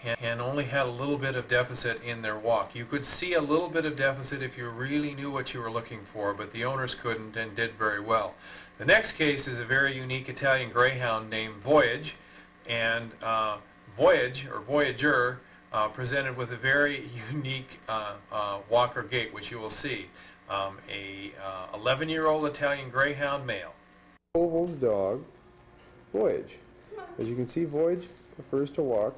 and only had a little bit of deficit in their walk. You could see a little bit of deficit if you really knew what you were looking for, but the owners couldn't and did very well. The next case is a very unique Italian Greyhound named Voyage, and Voyage, or Voyager, presented with a very unique walker gait, which you will see. A 11-year-old Italian Greyhound male. Oval's dog, Voyage. As you can see, Voyage prefers to walk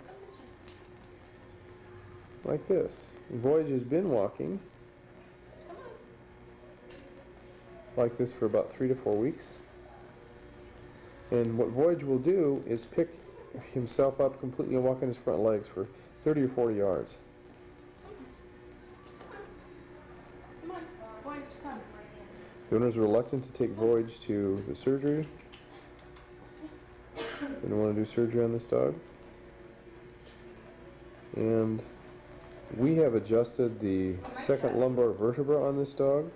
like this. Voyage has been walking like this for about 3 to 4 weeks. And what Voyage will do is pick himself up completely and walk on his front legs for 30 or 40 yards. The owners are reluctant to take Voyage to the surgery. They don't want to do surgery on this dog. And we have adjusted the second lumbar vertebra on this dog.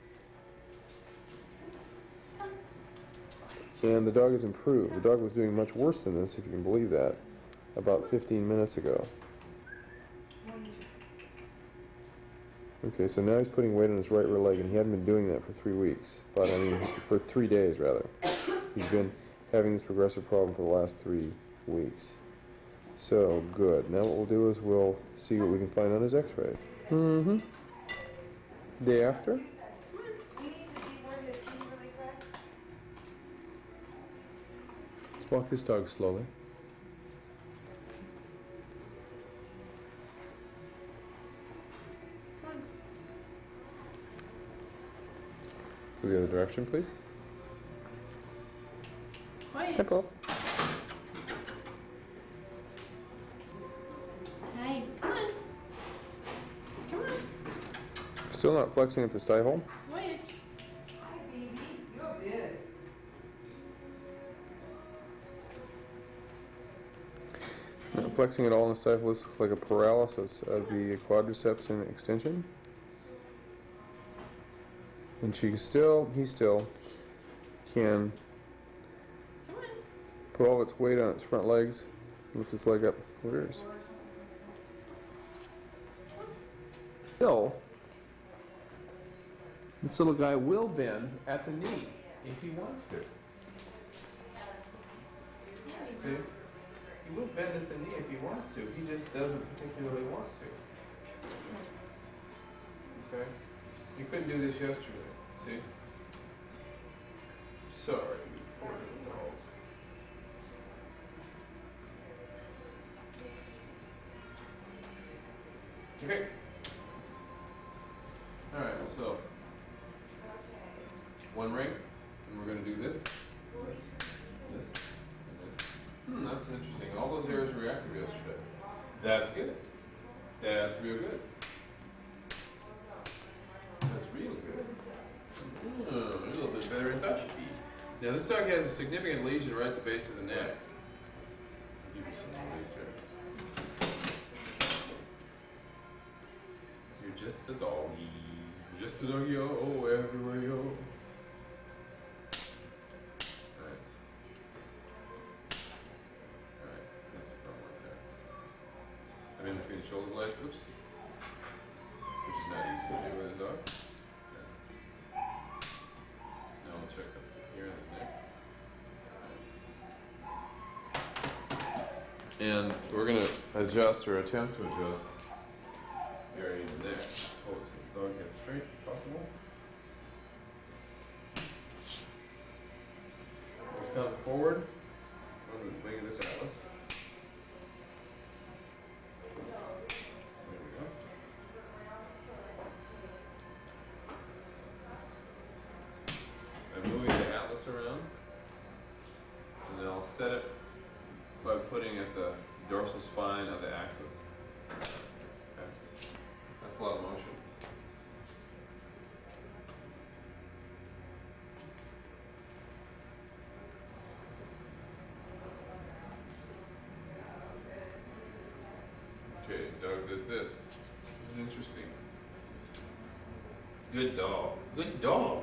And the dog has improved. The dog was doing much worse than this, if you can believe that, about 15 minutes ago. Okay, so now he's putting weight on his right rear leg, and he hadn't been doing that for 3 weeks. But, I mean, for 3 days, rather. He's been having this progressive problem for the last 3 weeks. So, good. Now what we'll do is we'll see what we can find on his x-ray. Day after. Walk this dog slowly. Go the other direction, please. Hi, Paul. Hi, come on. Come on. Still not flexing at the stifle. Wait. Hi, baby. You're good. Not flexing at all in the stifle. This looks like a paralysis of the quadriceps and extension. And he still can put all of its weight on its front legs, lift its leg up. Where's? Still, this little guy will bend at the knee if he wants to. See? He will bend at the knee if he wants to. He just doesn't particularly want to. Okay? You couldn't do this yesterday. See? Sorry, you poor little dog. Okay. Alright, so one ring, and we're going to do this, and this. That's interesting. All those areas were reactive yesterday. That's good. That's real good. That's real good. A little bit better in touch. Now this dog has a significant lesion right at the base of the neck. I'll give you some release here. You're just a doggy. You're just a doggy, oh, everywhere you go. Alright. Alright, that's a problem right there. I'm in between the shoulder blades, oops. Which is not easy to do with a dog. Now we'll check up here in the neck. And we're going to adjust, or attempt to adjust, the area in the neck. Hold this dog head straight if possible. Let's come forward on the wing of this atlas. There we go. I'm moving the atlas around, and then I'll set it by putting at the dorsal spine of the axis. Okay. That's a lot of motion. Okay, dog does this. This is interesting. Good dog. Good dog.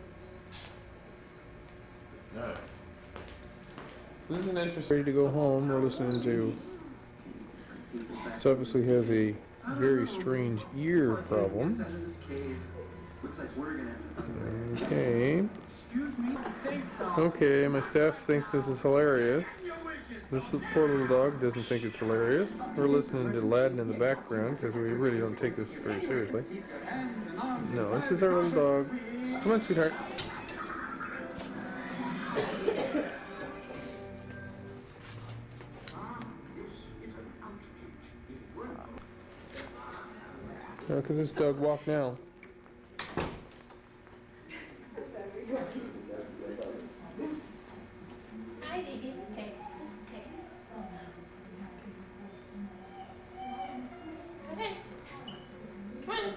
Alright. This is an interesting. Ready to go home. We're listening to This obviously has a very strange ear problem. Okay. Okay, my staff thinks this is hilarious. This poor little dog doesn't think it's hilarious. We're listening to Aladdin in the background because we really don't take this very seriously. No, this is our little dog. Come on, sweetheart. Look at this dog walk now. Hi, baby. It's okay. It's okay. Okay. Come on.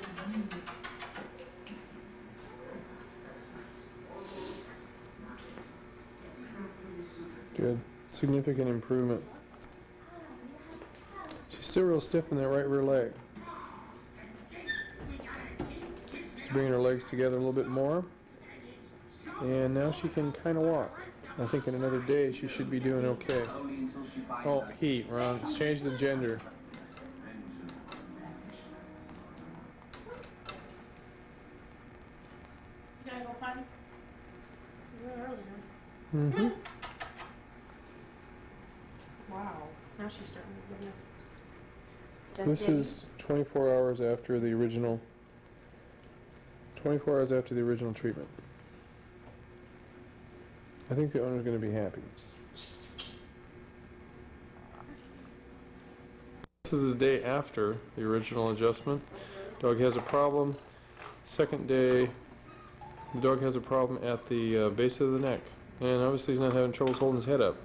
Good. Significant improvement. She's still real stiff in that right rear leg. She's bringing her legs together a little bit more. And now she can kind of walk. I think in another day she should be doing okay. Oh, he, Ron. Let's change the gender. You gotta go potty? You were early, Mm-hmm. Wow. Now she's starting to get This is 24 hours after the original. 24 hours after the original treatment. I think the owner's going to be happy. This is the day after the original adjustment. Dog has a problem. Second day, the dog has a problem at the base of the neck. And obviously he's not having troubles holding his head up.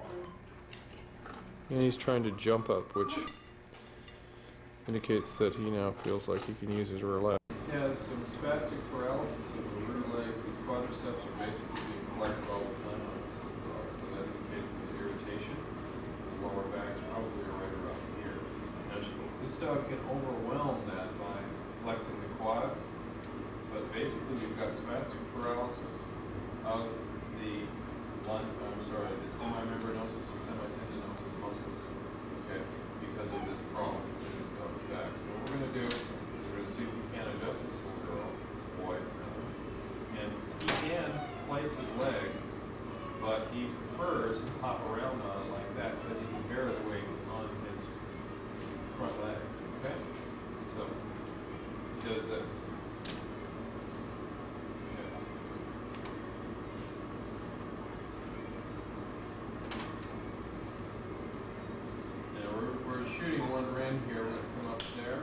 And he's trying to jump up, which indicates that he now feels like he can use his rear leg. He has some spastic paralysis of the rear legs. His quadriceps are basically being flexed all the time on this little dog, so that indicates the irritation. The lower back is probably right around here. Now, this dog can overwhelm that by flexing the quads, but basically we've got spastic paralysis of the the semimembranosus and semitendinosus muscles, okay, because of this problem that's in this dog's back. So what we're going to do is we're going to see if we can adjust this little girl, boy, and he can place his leg, but he prefers to hop around on it like that because he can bear his weight on his front legs, okay? So he does this. Shooting one ring here, we're going to come up there.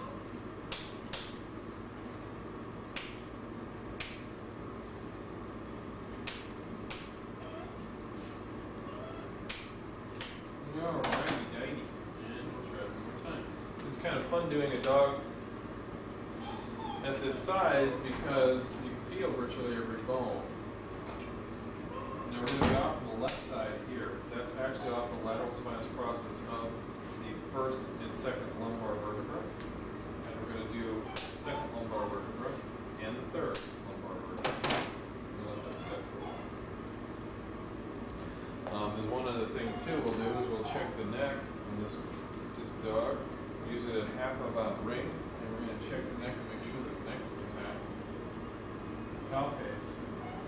Alrighty-dighty. And we'll try it one more time. It's kind of fun doing a dog at this size because you can feel virtually every bone. Now we're going to be off on the left side here. That's actually off the lateral spinous process of the first and second lumbar vertebra. And we're going to do second lumbar vertebra and the third lumbar vertebra. We'll let that set for a while. And one other thing too we'll do is we'll check the neck on this dog. We'll use it at half about ring, and we're going to check the neck and make sure that the neck is intact. Palpates.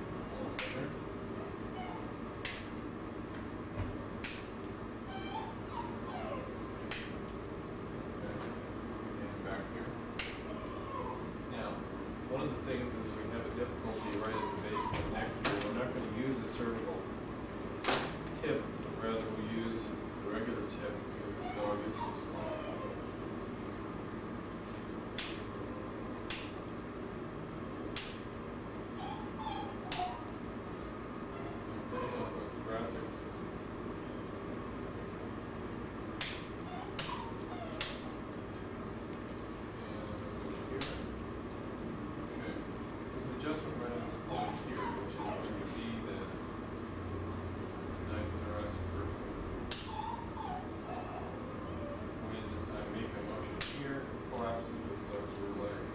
One of the things is we have a difficulty right at the base of the neck here. We're not going to use the cervical tip, rather we use the regular tip because this dog is so small. Okay, I'll go thoracics. Adjustment right on this point here, which is going to be the thoracic vertebra. When I make a motion here, it collapses this dog's rear legs.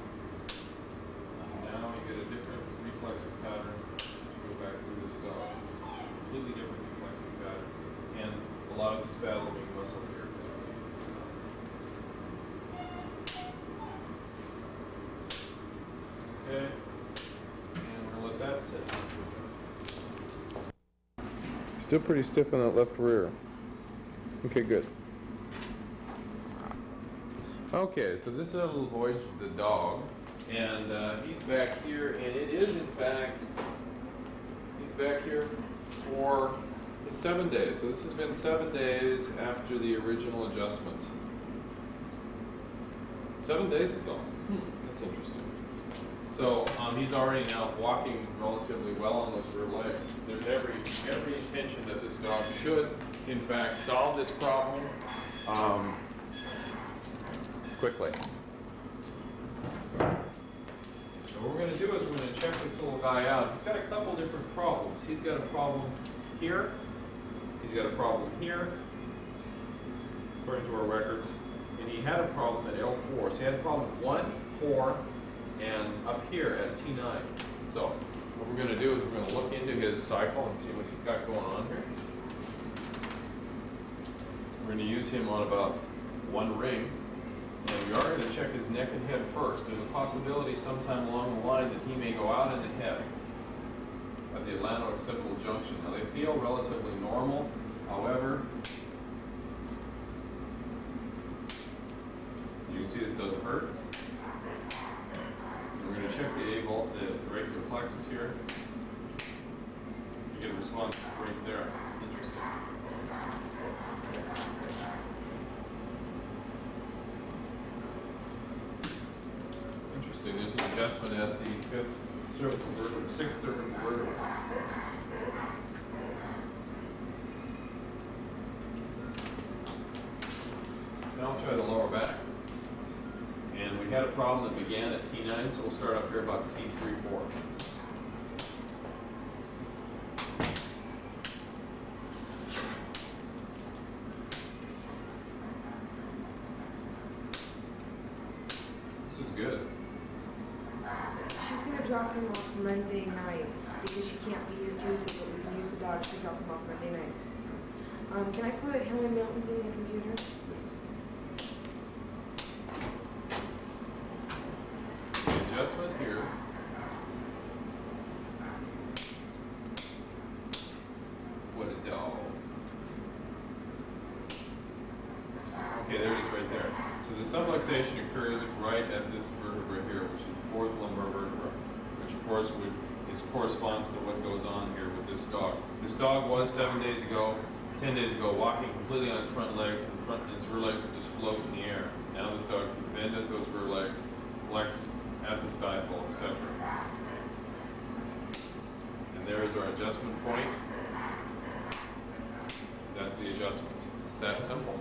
Now you get a different reflexive pattern. You go back through this dog. Completely different reflexive pattern. And a lot of the spasming muscle here. Still pretty stiff on that left rear. Okay, good. Okay, so this is a little boy, the dog, and he's back here, and it is in fact, he's back here for 7 days. So this has been 7 days after the original adjustment. 7 days is all. That's interesting. So he's already now walking relatively well on those rear legs. There's every intention that this dog should, in fact, solve this problem quickly. So what we're going to do is we're going to check this little guy out. He's got a couple different problems. He's got a problem here. He's got a problem here, according to our records. And he had a problem at L4. So he had a problem at 1, 4, and up here at T9. So what we're going to do is we're going to look into his cycle and see what he's got going on here. We're going to use him on about 1 ring. And we are going to check his neck and head first. There's a possibility sometime along the line that he may go out in the head at the Atlanto-occipital junction. Now they feel relatively normal, however, you can see this doesn't hurt. We're going to check the A-bolt, the brachial plexus here. You get a response right there. Interesting. Interesting. There's an adjustment at the 5th cervical vertebra, 6th cervical vertebra. Now we'll try the lower back. And we had a problem that began at T9, so we'll start up here about T3, 4. This is good. She's gonna drop him off Monday night because she can't be here Tuesday, but we can use the dog to drop him off Monday night. Can I put Helen Milton's in the computer? Adjustment here. What a dog. Okay, there it is right there. So the subluxation occurs right at this vertebra here, which is the 4th lumbar vertebra, which of course corresponds to what goes on here with this dog. This dog was 10 days ago, walking completely on his front legs, and his rear legs would just float in the air. Now this dog can bend at those rear legs, flex at the stifle, etc. And there is our adjustment point. That's the adjustment. It's that simple.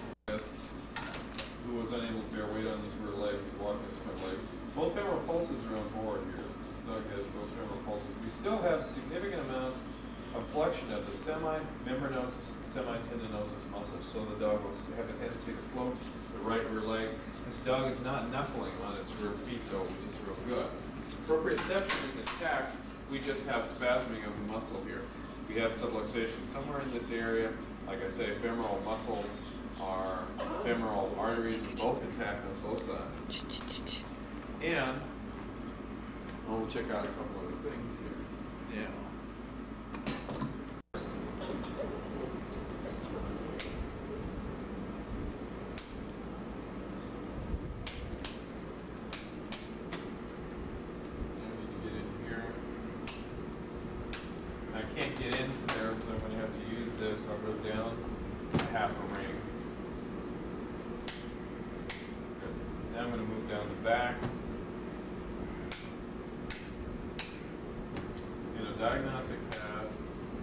Who was unable to bear weight on his rear legs and walk on his front legs. Both femoral pulses are on board here. This dog has both femoral pulses. We still have significant amounts of flexion of the semimembranosus, semitendinosus muscles, so the dog will have a tendency to float the right rear leg. This dog is not knuckling on its rear feet though, which is real good. Proprioception is intact, we just have spasming of the muscle here. We have subluxation somewhere in this area. Like I say, femoral muscles are, femoral arteries are both intact on both sides. And, we'll check out a couple other things here. Yeah. I'll go down half a ring. Good. Now I'm going to move down the back. In a diagnostic pass.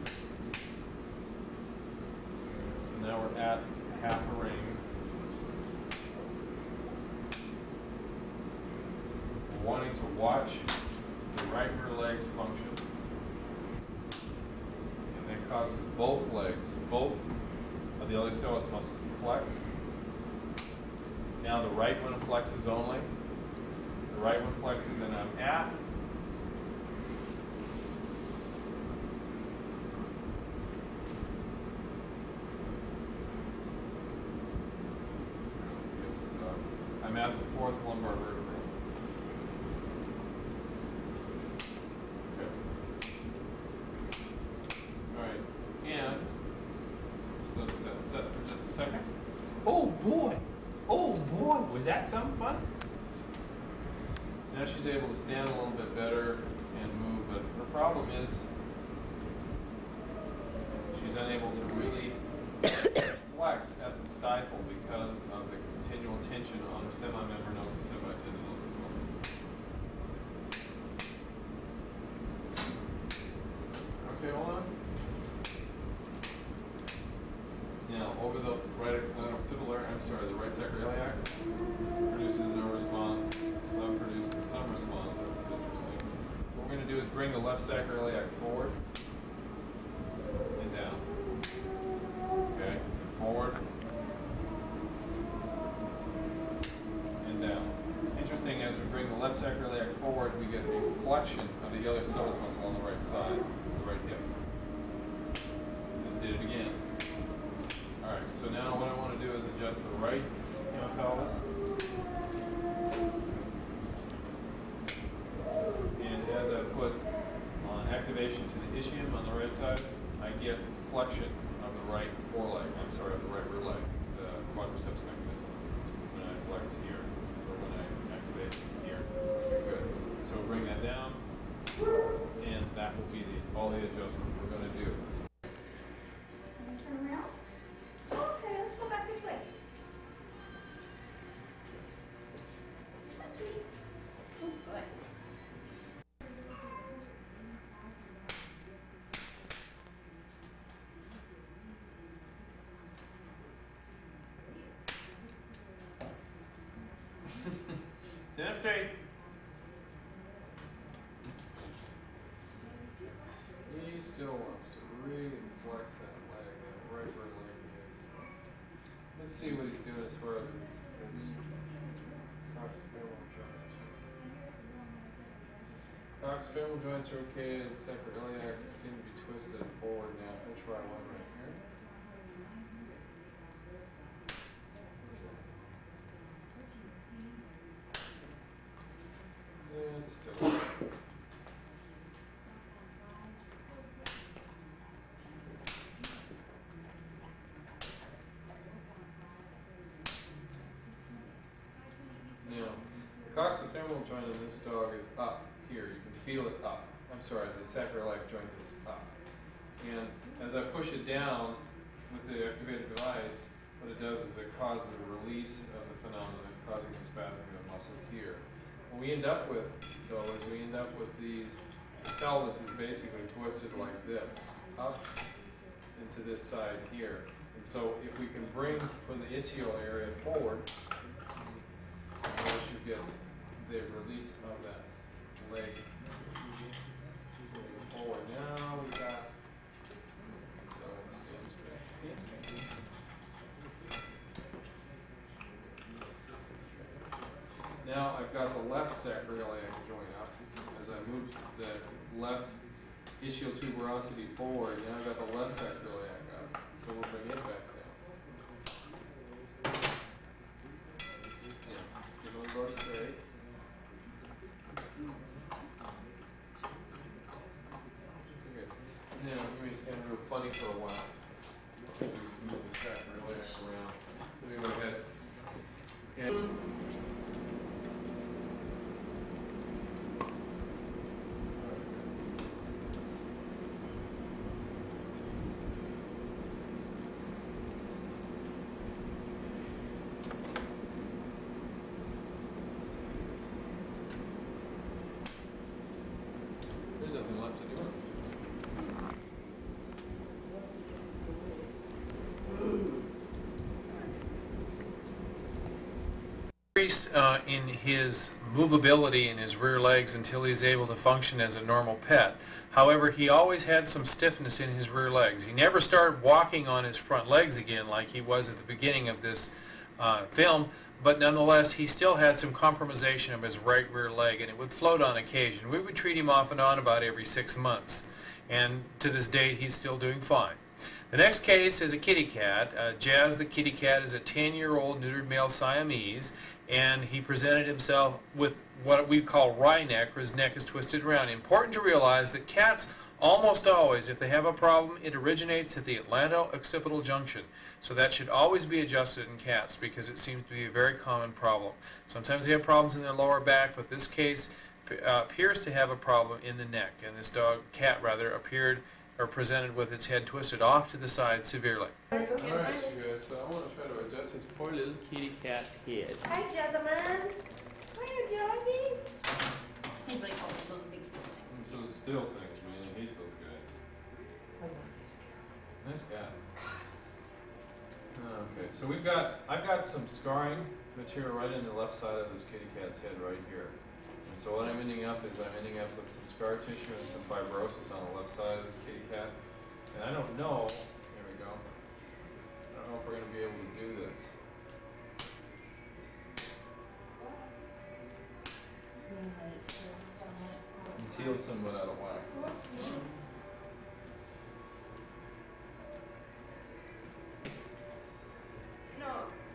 So now we're at half a ring. We're wanting to watch the right rear legs function. Causes both legs, both of the iliopsoas muscles to flex. Now the right one flexes only. The right one flexes, and I'm at the 4th lumbar vertebra. Okay. All right, and Oh boy! Oh boy! Was that some fun? Now she's able to stand a little bit better and move, but the problem is she's unable to really flex at the stifle because of the continual tension on her semimembranosus and semitendilosus muscles. Okay, hold on. Now, over the right occipital, the right sacroiliac produces no response. Left produces some response. This is interesting. What we're going to do is bring the left sacroiliac forward and down. Okay, and forward and down. Interesting, as we bring the left sacroiliac forward, we get a flexion of the iliopsoas muscle on the right side, the right hip. And did it again. Alright, so now what I want to do is adjust the right hemipelvis. And as I put on activation to the ischium on the right side, I get flexion of the right foreleg, of the right rear leg, the quadriceps mechanism, when I flex here, or when I activate here. Okay, good. So we'll bring that down, and that will be all the adjustment we're going to do. Turn around. Okay, let's go back this way. That's me. Oh, good. Stand up straight. He still wants to really flex that leg, that right rear leg is. Let's see what he's doing as far as his coxofemoral joints. Coxofemoral joints are okay. His sacroiliacs seem to be twisted forward now. We'll try one right here. And still. Now, the coxofemoral joint in this dog is up here. You can feel it up. I'm sorry, the sacroiliac joint is up. And as I push it down with the activated device, what it does is it causes a release of the phenomenon, causing a spasm of the muscle here. What we end up with, though, is we end up with these, the pelvis is basically twisted like this, up into this side here. And so if we can bring from the ischial area forward, you get the release of that leg moving forward. Now we got, now I've got the left sacroiliac joint up. As I move the left ischial tuberosity forward, now I've got the left sacroiliac up. So we'll bring it back down. Yeah, give them both straight. Okay. Now, let me stand real funny for a while. Just move the sacroiliac around. Let me go ahead. And there's nothing left to do. Increased in his movability in his rear legs until he's able to function as a normal pet. However, he always had some stiffness in his rear legs. He never started walking on his front legs again like he was at the beginning of this film, but nonetheless he still had some compromisation of his right rear leg, and it would float on occasion. We would treat him off and on about every 6 months, and to this date he's still doing fine. The next case is a kitty cat. Jazz the kitty cat is a 10-year-old neutered male Siamese, and he presented himself with what we call wry neck, or his neck is twisted around. Important to realize that cats Almost always, if they have a problem, it originates at the atlanto-occipital junction. So that should always be adjusted in cats because it seems to be a very common problem. Sometimes they have problems in their lower back, but this case appears to have a problem in the neck. And this cat appeared or presented with its head twisted off to the side severely. Alright, you guys, so I want to try to adjust this poor little kitty cat's head. Hi, Jessamine. Hiya, Josie. He's like, oh, those big still things. And so still things, man, I hate those guys. Nice guy. Okay, so I've got some scarring material right in the left side of this kitty cat's head right here. And so what I'm ending up with some scar tissue and some fibrosis on the left side of this kitty cat. And I don't know, there we go, I don't know if we're going to be able to do this. It's healed somewhat out of whack. No.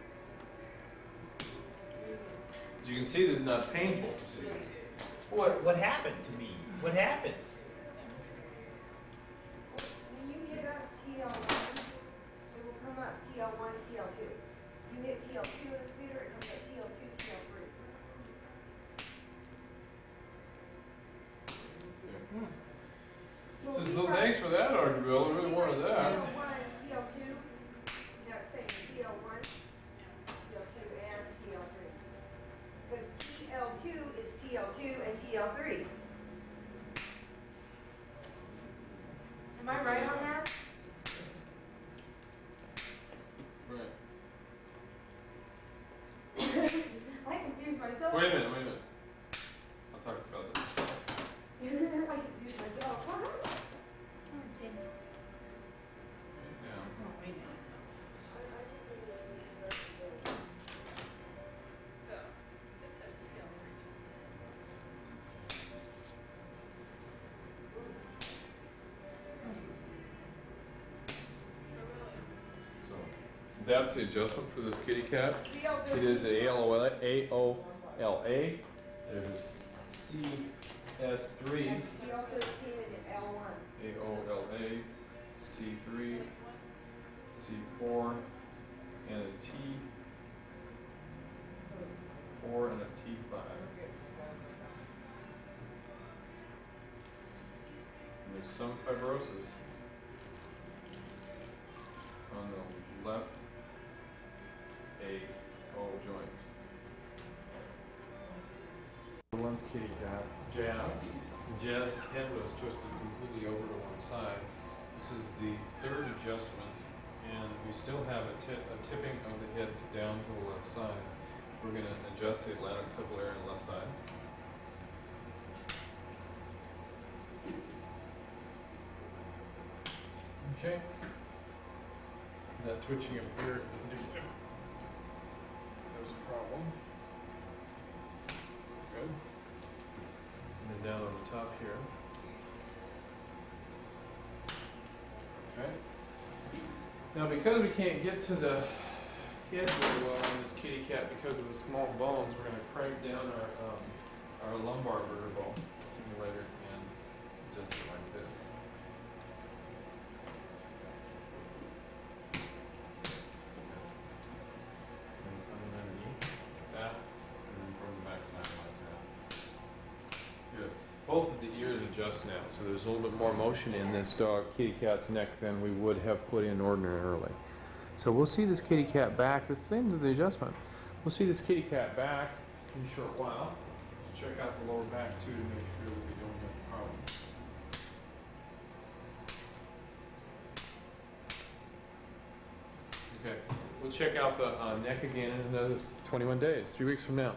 As you can see, this is not painful to see. What happened to me? What happened? When you hit up TL1, it will come up TL1, TL2. You hit TL2 in the computer, it comes up TL2, TL3. So thanks for that, Archibald. I really wanted that. TL1 and TL2, now it's saying TL1, TL2, and TL3. Because TL2 is TL2 and TL3. Am I right on that? Right. I confused myself. Wait a minute. I'll talk about this. I confused myself. Right down. So that's the adjustment for this kitty cat. It is a AOLA. There's a CS3. TL13 and L1. AOLA, C3, C4, and a T4 and a T5. And there's some fibrosis on the left AO joint. One's kitty cat, Jazz. Jazz's head was twisted completely over to one side. This is the third adjustment, and we still have a tipping of the head down to the left side. We're going to adjust the atlanto-occipital area on the left side. Okay. That twitching up here is indicative there's a problem. Good. And then down on the top here. Okay. Now, because we can't get to the head very well on this kitty cat because of the small bones, we're going to crank down our lumbar vertebral stimulator and adjust it like this. And coming underneath that, and then from the back side like that. Good. Both of the ears adjust now, so there's a little bit more motion in this kitty cat's neck than we would have put in ordinarily. So we'll see this kitty cat back. That's the end of the adjustment. We'll see this kitty cat back in a short while. Check out the lower back too to make sure that we don't have a problem. Okay, we'll check out the neck again in another 21 days, 3 weeks from now.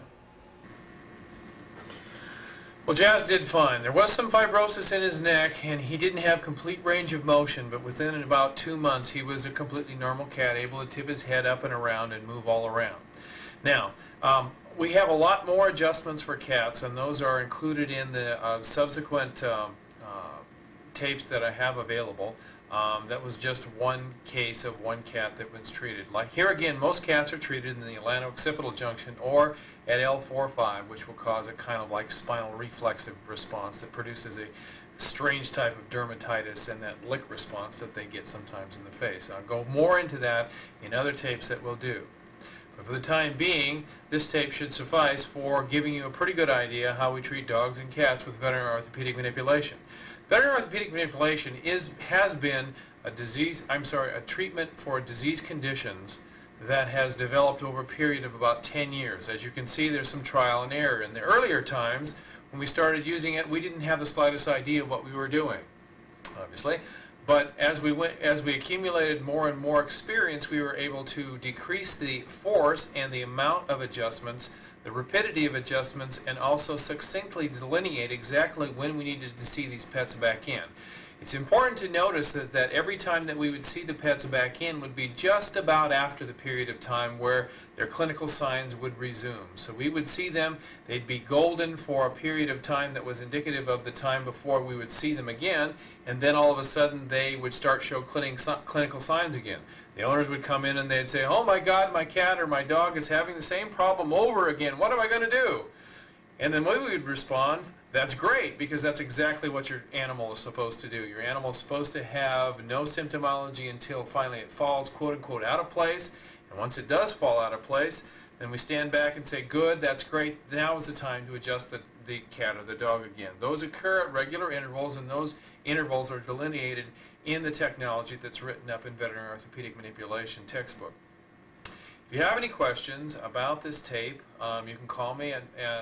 Well, Jazz did fine. There was some fibrosis in his neck, and he didn't have complete range of motion, but within about 2 months, he was a completely normal cat, able to tip his head up and around and move all around. Now, we have a lot more adjustments for cats, and those are included in the subsequent tapes that I have available. That was just one case of one cat that was treated. Like here again, most cats are treated in the atlanto-occipital junction or at L4-5, which will cause a kind of like spinal reflexive response that produces a strange type of dermatitis and that lick response that they get sometimes in the face. I'll go more into that in other tapes that we'll do. But for the time being, this tape should suffice for giving you a pretty good idea how we treat dogs and cats with veterinary orthopedic manipulation. Veterinary orthopedic manipulation has been a treatment for disease conditions that has developed over a period of about 10 years. As you can see, there's some trial and error. In the earlier times, when we started using it, we didn't have the slightest idea of what we were doing, obviously. But as we accumulated more and more experience, we were able to decrease the force and the amount of adjustments, the rapidity of adjustments, and also succinctly delineate exactly when we needed to see these pets back in. It's important to notice that every time that we would see the pets back in would be just about after the period of time where their clinical signs would resume. So we would see them, they'd be golden for a period of time that was indicative of the time before we would see them again, and then all of a sudden they would start show clinical signs again. The owners would come in and they'd say, "Oh my God, my cat or my dog is having the same problem over again. What am I going to do?" And then we would respond, "That's great, because that's exactly what your animal is supposed to do. Your animal is supposed to have no symptomology until finally it falls, quote-unquote, out of place. And once it does fall out of place, then we stand back and say, good, that's great. Now is the time to adjust the cat or the dog again." Those occur at regular intervals, and those intervals are delineated in the technology that's written up in Veterinary Orthopedic Manipulation textbook. If you have any questions about this tape, you can call me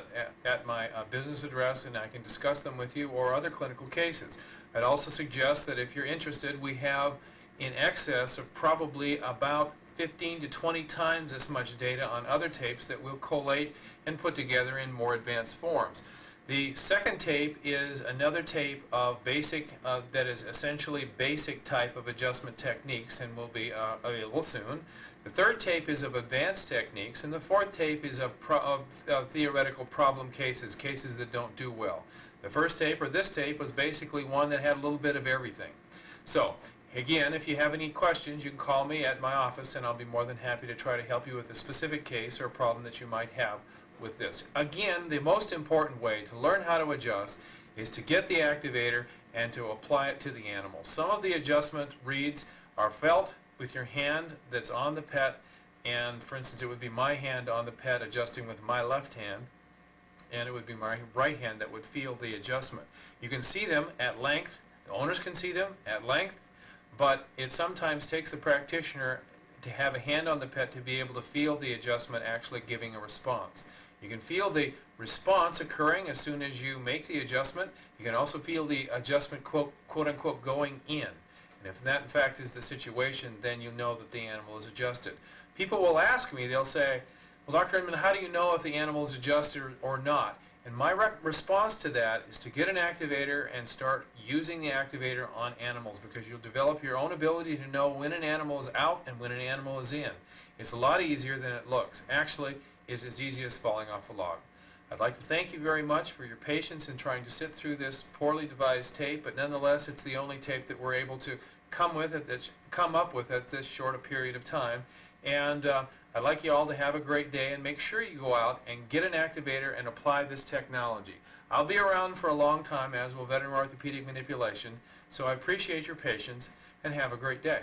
at my business address, and I can discuss them with you, or other clinical cases. I'd also suggest that if you're interested, we have in excess of probably about 15 to 20 times as much data on other tapes that we'll collate and put together in more advanced forms. The second tape is another tape of basic, that is essentially basic type of adjustment techniques, and will be available soon. The third tape is of advanced techniques, and the fourth tape is of theoretical problem cases, cases that don't do well. The first tape, or this tape, was basically one that had a little bit of everything. So, again, if you have any questions, you can call me at my office, and I'll be more than happy to try to help you with a specific case or problem that you might have with this. Again, the most important way to learn how to adjust is to get the activator and to apply it to the animal. Some of the adjustment reads are felt with your hand that's on the pet, and for instance it would be my hand on the pet adjusting with my left hand, and it would be my right hand that would feel the adjustment. You can see them at length, the owners can see them at length, but it sometimes takes the practitioner to have a hand on the pet to be able to feel the adjustment actually giving a response. You can feel the response occurring as soon as you make the adjustment. You can also feel the adjustment quote-unquote going in. And if that in fact is the situation, then you know that the animal is adjusted. People will ask me, they'll say, "Well, Dr. Inman, how do you know if the animal is adjusted or not?" And my response to that is to get an activator and start using the activator on animals, because you'll develop your own ability to know when an animal is out and when an animal is in. It's a lot easier than it looks. Actually, it's as easy as falling off a log. I'd like to thank you very much for your patience in trying to sit through this poorly devised tape, but nonetheless it's the only tape that we're able to come up with at this short a period of time. And I'd like you all to have a great day, and make sure you go out and get an activator and apply this technology. I'll be around for a long time, as will Veterinary Orthopedic Manipulation, so I appreciate your patience, and have a great day.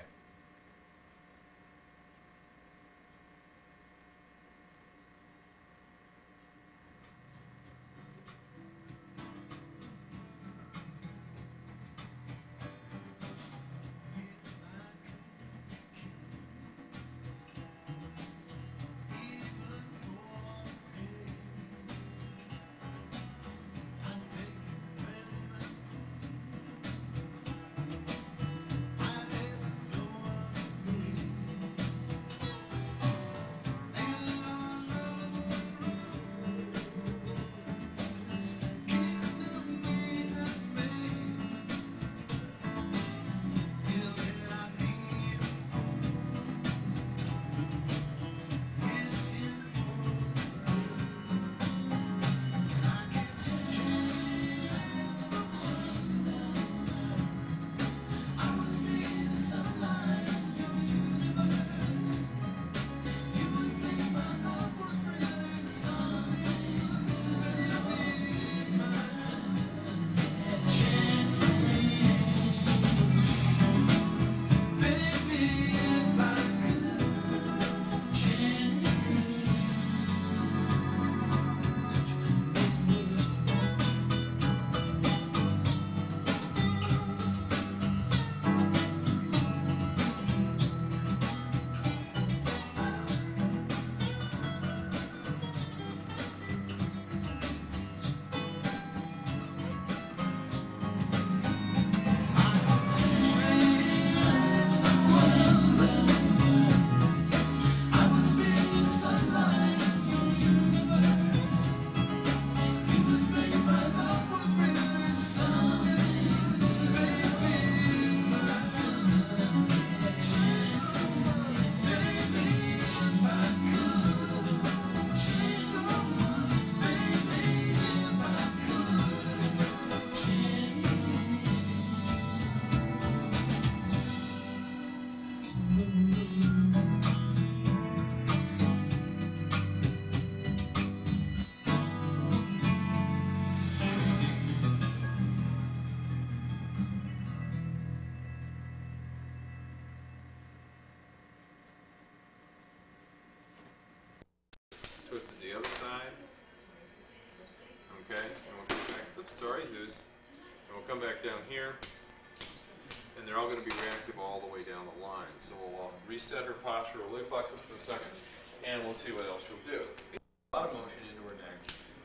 twist it the other side. Okay, and we'll come back. Oops, sorry, Zeus. And we'll come back down here. And they're all going to be reactive all the way down the line. So we'll reset her posture, we'll flex it for a second, and we'll see what else she'll do. A lot of motion into her neck.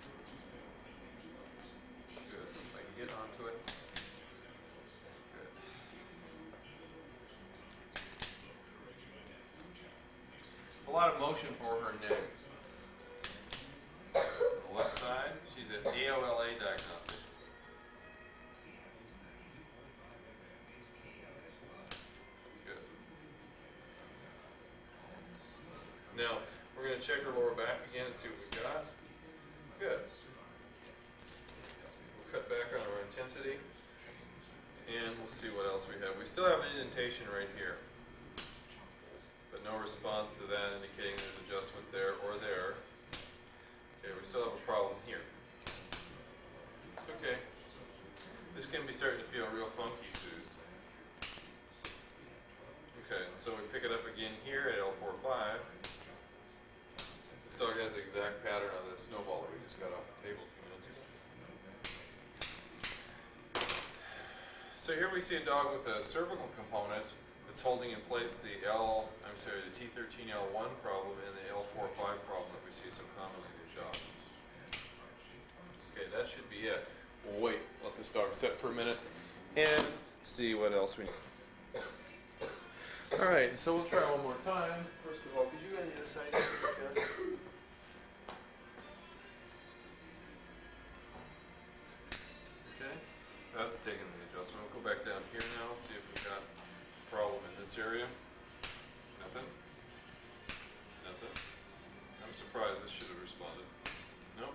Good. If I can get onto it. Good. It's a lot of motion for her neck. On the left side, she's at AOLA diagnostic. Good. Now, we're going to check her lower back again and see what we got. Good. We'll cut back on our intensity. And we'll see what else we have. We still have an indentation right here. But no response to that, indicating there's adjustment there or there. Okay, we still have a problem here. It's okay. This can be starting to feel real funky, Suze. Okay, and so we pick it up again here at L4-5. This dog has the exact pattern of the snowball that we just got off the table a few minutes ago. So here we see a dog with a cervical component that's holding in place the T13L1 problem and the L4-5 problem that we see so commonly in these dogs. Okay, that should be it. We'll wait, let this dog sit for a minute, and see what else we need. All right, so we'll try one more time. First of all, could you go on the other side? Yes. Okay, that's taking the adjustment. We'll go back down here now and see if we've got a problem in this area. Nothing? Nothing? I'm surprised this should have responded. Nope.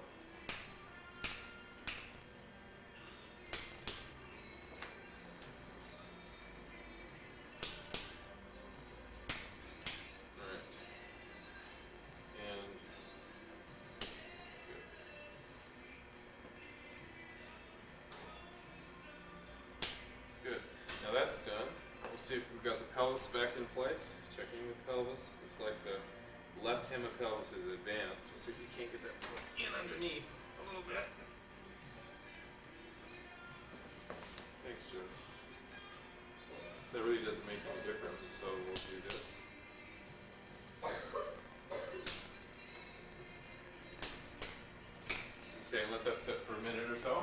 Now that's done. We'll see if we've got the pelvis back in place. Checking the pelvis. Looks like the left hemipelvis is advanced. We'll see if we can't get that foot in underneath a little bit. Thanks, Joe. That really doesn't make any difference, so we'll do this. Okay, let that sit for a minute or so.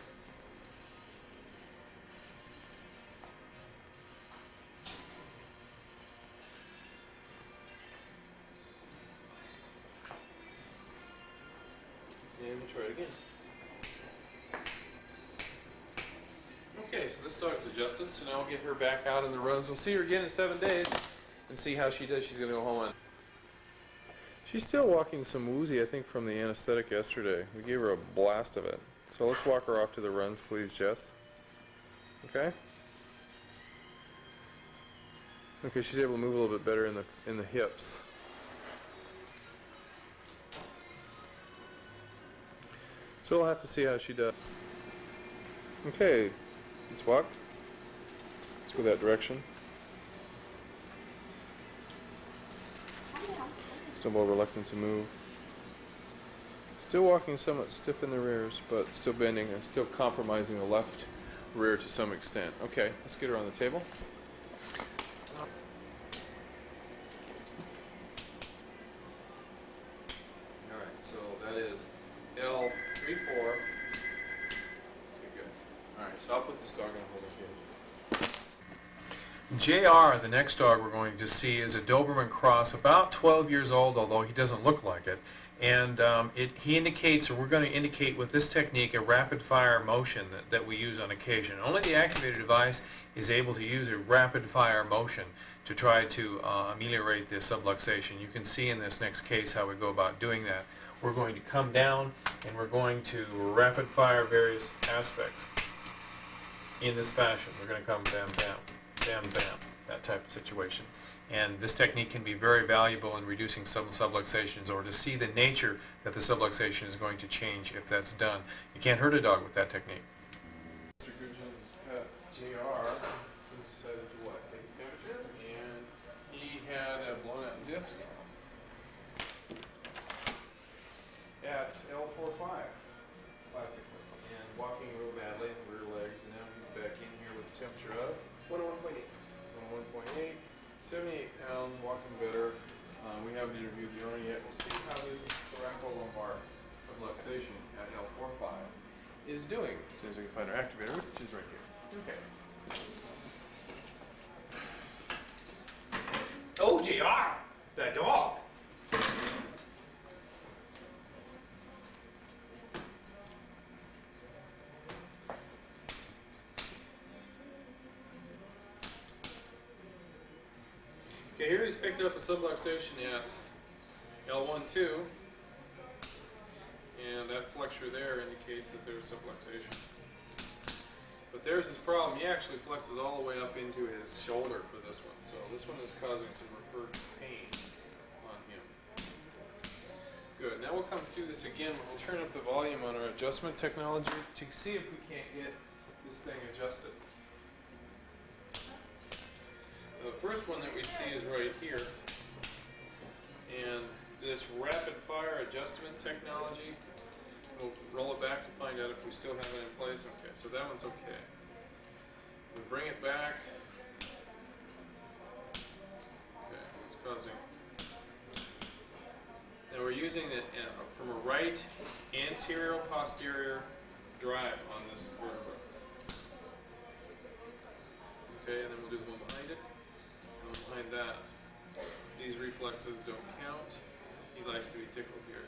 And we'll try it again. Okay, so this dog's adjusted, so now we'll get her back out in the runs. We'll see her again in 7 days and see how she does. She's going to go home on. She's still walking some woozy, I think, from the anesthetic yesterday. We gave her a blast of it. So let's walk her off to the runs, please, Jess. Okay? Okay, she's able to move a little bit better in the hips. So we'll have to see how she does. Okay, let's walk. Let's go that direction. Still more reluctant to move. Still walking somewhat stiff in the rears, but still bending and still compromising the left rear to some extent. Okay, let's get her on the table. Alright, so that is L3-4. Okay, good. Alright, so I'll put this dog on hold again. JR, the next dog we're going to see, is a Doberman Cross, about 12 years old, although he doesn't look like it. And he indicates, or we're going to indicate with this technique, a rapid-fire motion that we use on occasion. Only the activated device is able to use a rapid-fire motion to try to ameliorate this subluxation. You can see in this next case how we go about doing that. We're going to come down and we're going to rapid-fire various aspects in this fashion. We're going to come bam, bam, bam, bam, that type of situation. And this technique can be very valuable in reducing some subluxations, or to see the nature that the subluxation is going to change if that's done. You can't hurt a dog with that technique. Mr. Goodgen's pet, JR, decided to what? Take a temperature, and he had a blown out disc. at L45, classically, and walking real badly in the rear legs, and now he's back in here with a temperature of 101.8. 101.8, 78 pounds, walking better. We haven't interviewed the owner yet. We'll see how this thoracolumbar subluxation at L45 is doing. As soon as we can find our activator, which is right here. Okay. Oh, JR, the dog. Okay, here he's picked up a subluxation at L12, and that flexure there indicates that there's subluxation. But there's his problem. He actually flexes all the way up into his shoulder for this one, so this one is causing some referred pain on him. Good. Now we'll come through this again, but we'll turn up the volume on our adjustment technology to see if we can't get this thing adjusted. The first one that we see is right here, and this rapid fire adjustment technology, we'll roll it back to find out if we still have it in place. Okay, so that one's okay. We bring it back. Okay, it's causing. Now we're using it from a right anterior posterior drive on this vertebra. Okay, and then we'll do the one behind it. Behind that, these reflexes don't count. He likes to be tickled here.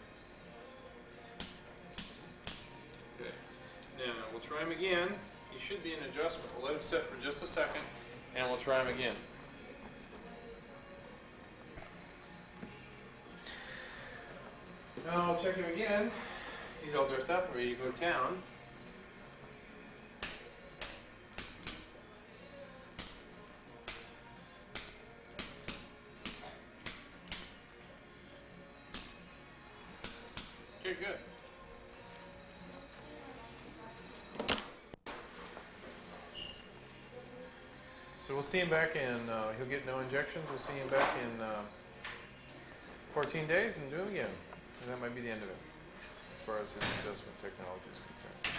Okay, now we'll try him again. He should be in adjustment. We'll let him sit for just a second, and we'll try him again. Now I'll check him again. He's all dressed up, ready to go to town. Okay, good. So we'll see him back in, he'll get no injections. We'll see him back in 14 days and do it again. And that might be the end of it, as far as his adjustment technology is concerned.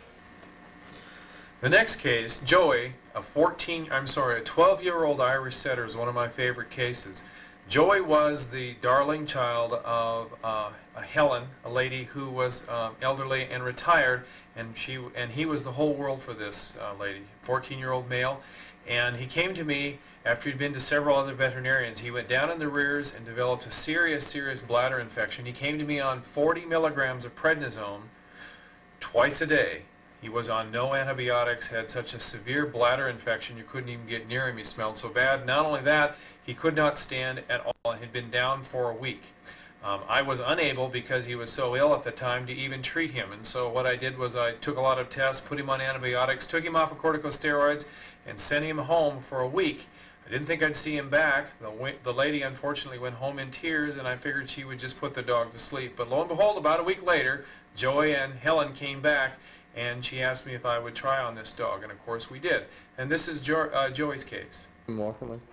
The next case, Joey, a 12-year-old Irish setter, is one of my favorite cases. Joey was the darling child of Helen, a lady who was elderly and retired, and he was the whole world for this lady, 14-year-old male. And he came to me after he'd been to several other veterinarians. He went down in the rears and developed a serious bladder infection. He came to me on 40 milligrams of prednisone twice a day. He was on no antibiotics, had such a severe bladder infection you couldn't even get near him. He smelled so bad. Not only that, he could not stand at all and had been down for a week. I was unable, because he was so ill at the time, to even treat him. And so what I did was I took a lot of tests, put him on antibiotics, took him off of corticosteroids, and sent him home for a week. I didn't think I'd see him back. The lady unfortunately went home in tears, and I figured she would just put the dog to sleep. But lo and behold, about a week later, Joey and Helen came back, and she asked me if I would try on this dog, and of course we did. And this is Joey's case. I'm walking like.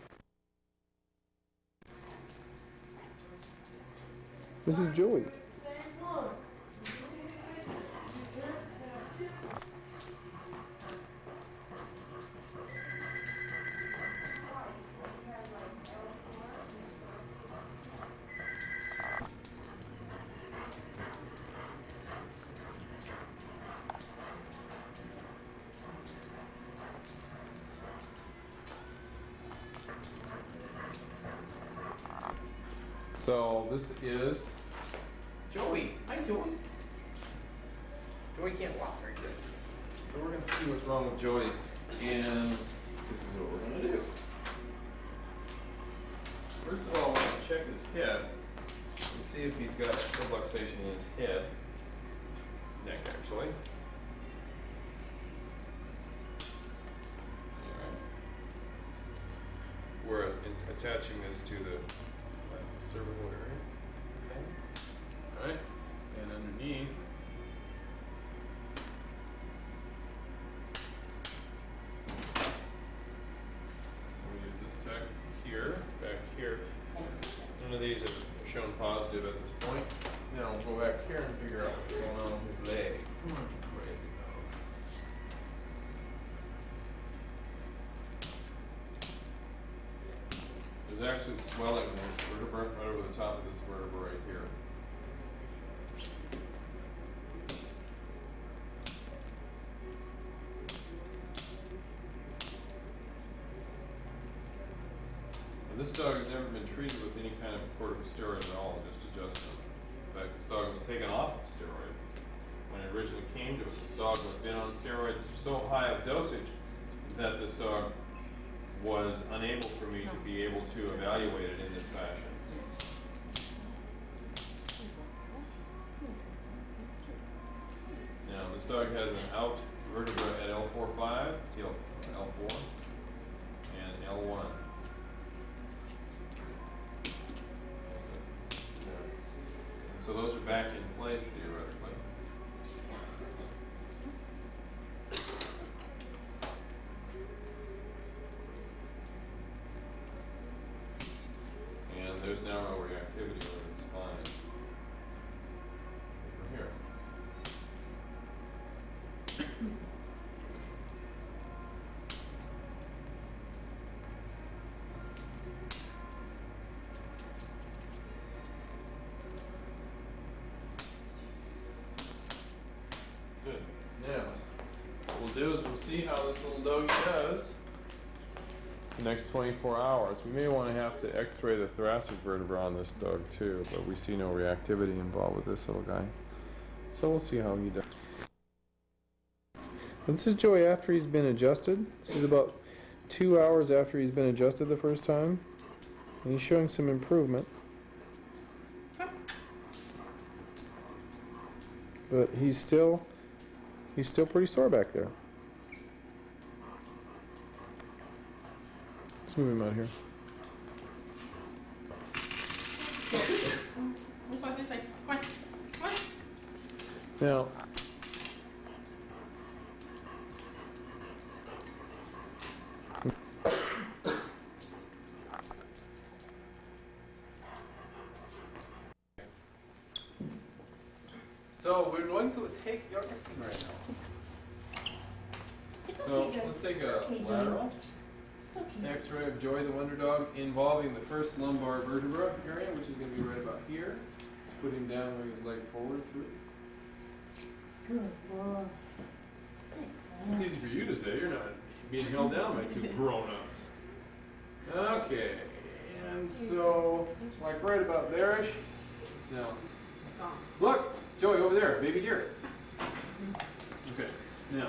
This is Joey. So this is Joey, hi Joey. Joey can't walk very good. So we're going to see what's wrong with Joey, and this is what we're going to do. First of all, we're going to check his head and see if he's got subluxation in his head, neck actually. Alright. We're attaching this to the cervical area. Okay. Alright, and underneath, we'll use this tack here, back here. None of these have shown positive at this point. Now, Now we'll go back here and figure out what's going on with his leg. Come on, crazy dog. There's actually swelling in this vertebra right over the top of this vertebra right here. This dog has never been treated with any kind of corticosteroid at all, just adjustment. In fact, this dog was taken off of steroid. When it originally came to us, this dog had been on steroids so high of dosage that this dog was unable for me to be able to evaluate it in this fashion. Now, this dog has an out vertebra at L4-5, L4, and L1. So those are back in place theoretically. And there's now no reactivity over the spine. Over here. Good. Now, what we'll do is we'll see how this little doggy does the next 24 hours. We may want to have to x-ray the thoracic vertebra on this dog too, but we see no reactivity involved with this little guy. So we'll see how he does. This is Joey after he's been adjusted. This is about 2 hours after he's been adjusted the first time. And he's showing some improvement. But he's still pretty sore back there. Let's move him out here. Now, so we're going to take your X right now. So let's take a lateral X-ray of Joey the Wonder Dog involving the first lumbar vertebra area, which is going to be right about here. Let's put him down, bring his leg forward through. Good boy. It's easy for you to say. You're not being held down by two grown-ups. Okay, and so like right about there-ish. Now, look, Joey over there, baby deer. Okay, now.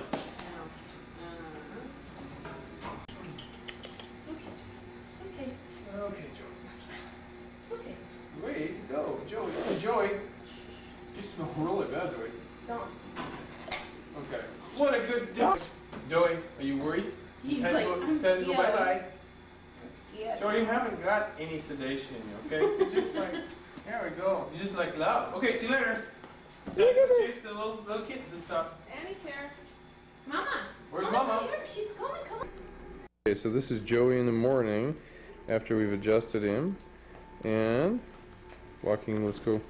Okay, Joey. Okay. Way to go, Joey. Hey, Joey. You smell really bad, Joey. Stop. Okay. What a good dog. Joey, are you worried? He's Time like, to go, I'm time to go scared. bye-bye. I'm scared. Joey, you haven't got any sedation in you, okay? So just like, there we go. You just like loud. Okay, see you later. Time to go chase the little kittens and stuff. Annie's here. Mama. Where's Mama's Mama? Here. She's coming. Come on. Okay, so this is Joey in the morning after we've adjusted him, and walking, let's go.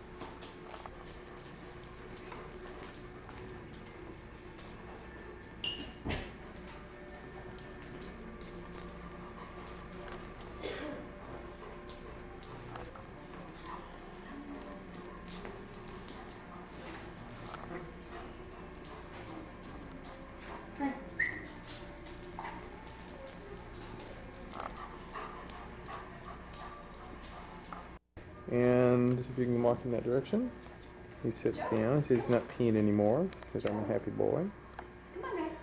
And if you can walk in that direction. He sits down, he says he's not peeing anymore. He says, I'm a happy boy. Come on, guys.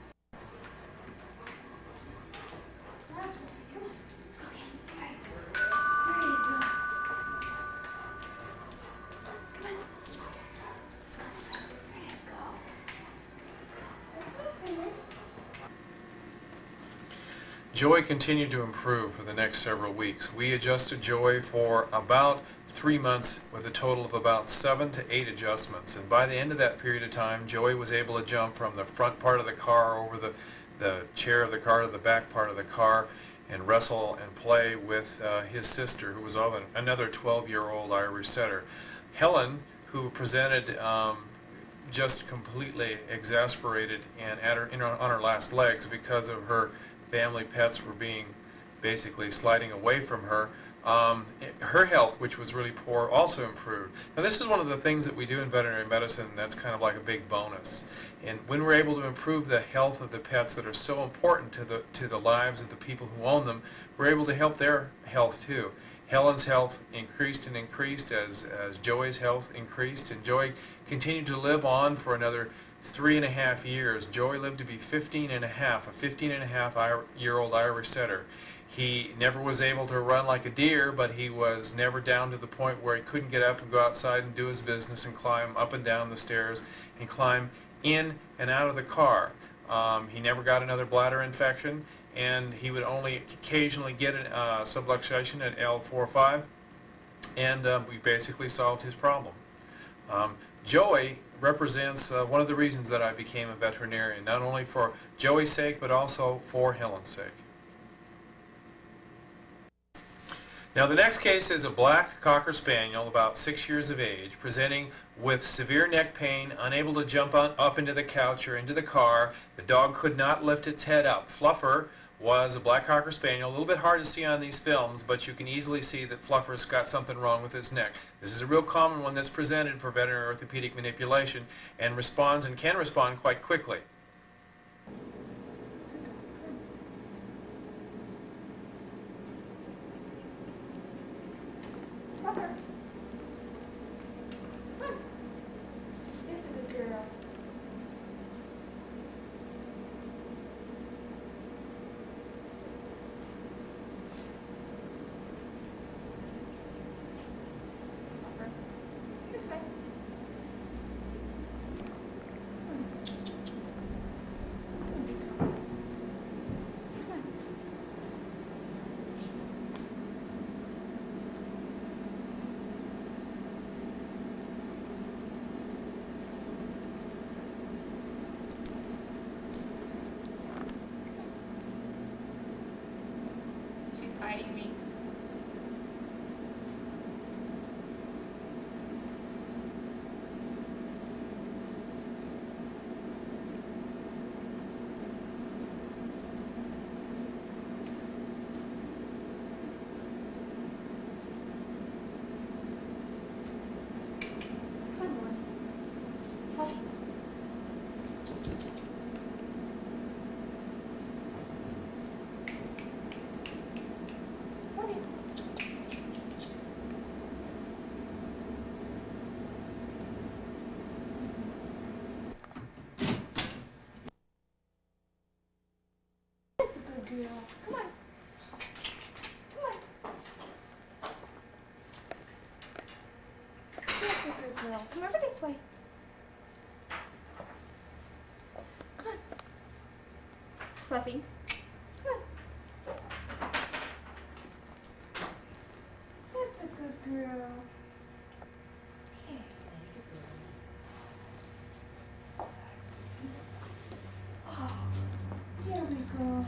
Come on, let's go again. All right. There you go. Come on. Let's go this way. There you go. Joey continued to improve for the next several weeks. We adjusted Joey for about 3 months with a total of about 7 to 8 adjustments. And by the end of that period of time, Joey was able to jump from the front part of the car over the chair of the car to the back part of the car and wrestle and play with his sister, who was another 12-year-old Irish setter. Helen, who presented just completely exasperated and on her last legs because of her family pets were being basically sliding away from her. Her health, which was really poor, also improved. Now this is one of the things that we do in veterinary medicine that's kind of like a big bonus. And when we're able to improve the health of the pets that are so important to the lives of the people who own them, we're able to help their health too. Helen's health increased and increased as Joey's health increased, and Joey continued to live on for another 3.5 years. Joey lived to be 15 and a half, a 15-and-a-half-year-old Irish setter. He never was able to run like a deer, but he was never down to the point where he couldn't get up and go outside and do his business and climb up and down the stairs and climb in and out of the car. He never got another bladder infection, and he would only occasionally get a subluxation at L4-5, and we basically solved his problem. Joey represents one of the reasons that I became a veterinarian, not only for Joey's sake, but also for Helen's sake. Now the next case is a black Cocker Spaniel, about 6 years of age, presenting with severe neck pain, unable to jump up into the couch or into the car. The dog could not lift its head up. Fluffer was a black Cocker Spaniel, a little bit hard to see on these films, but you can easily see that Fluffer's got something wrong with his neck. This is a real common one that's presented for veterinary orthopedic manipulation and responds and can respond quite quickly. Fluffer. Come on. That's a good girl. Fluffer. This way. She's fighting me. Come on, boy. Fluffy. Fluffy. That's a good girl. Come on. Come on. That's a good girl. Come over this way. Come on. Fluffy. Come on. That's a good girl. Okay. Oh, there we go.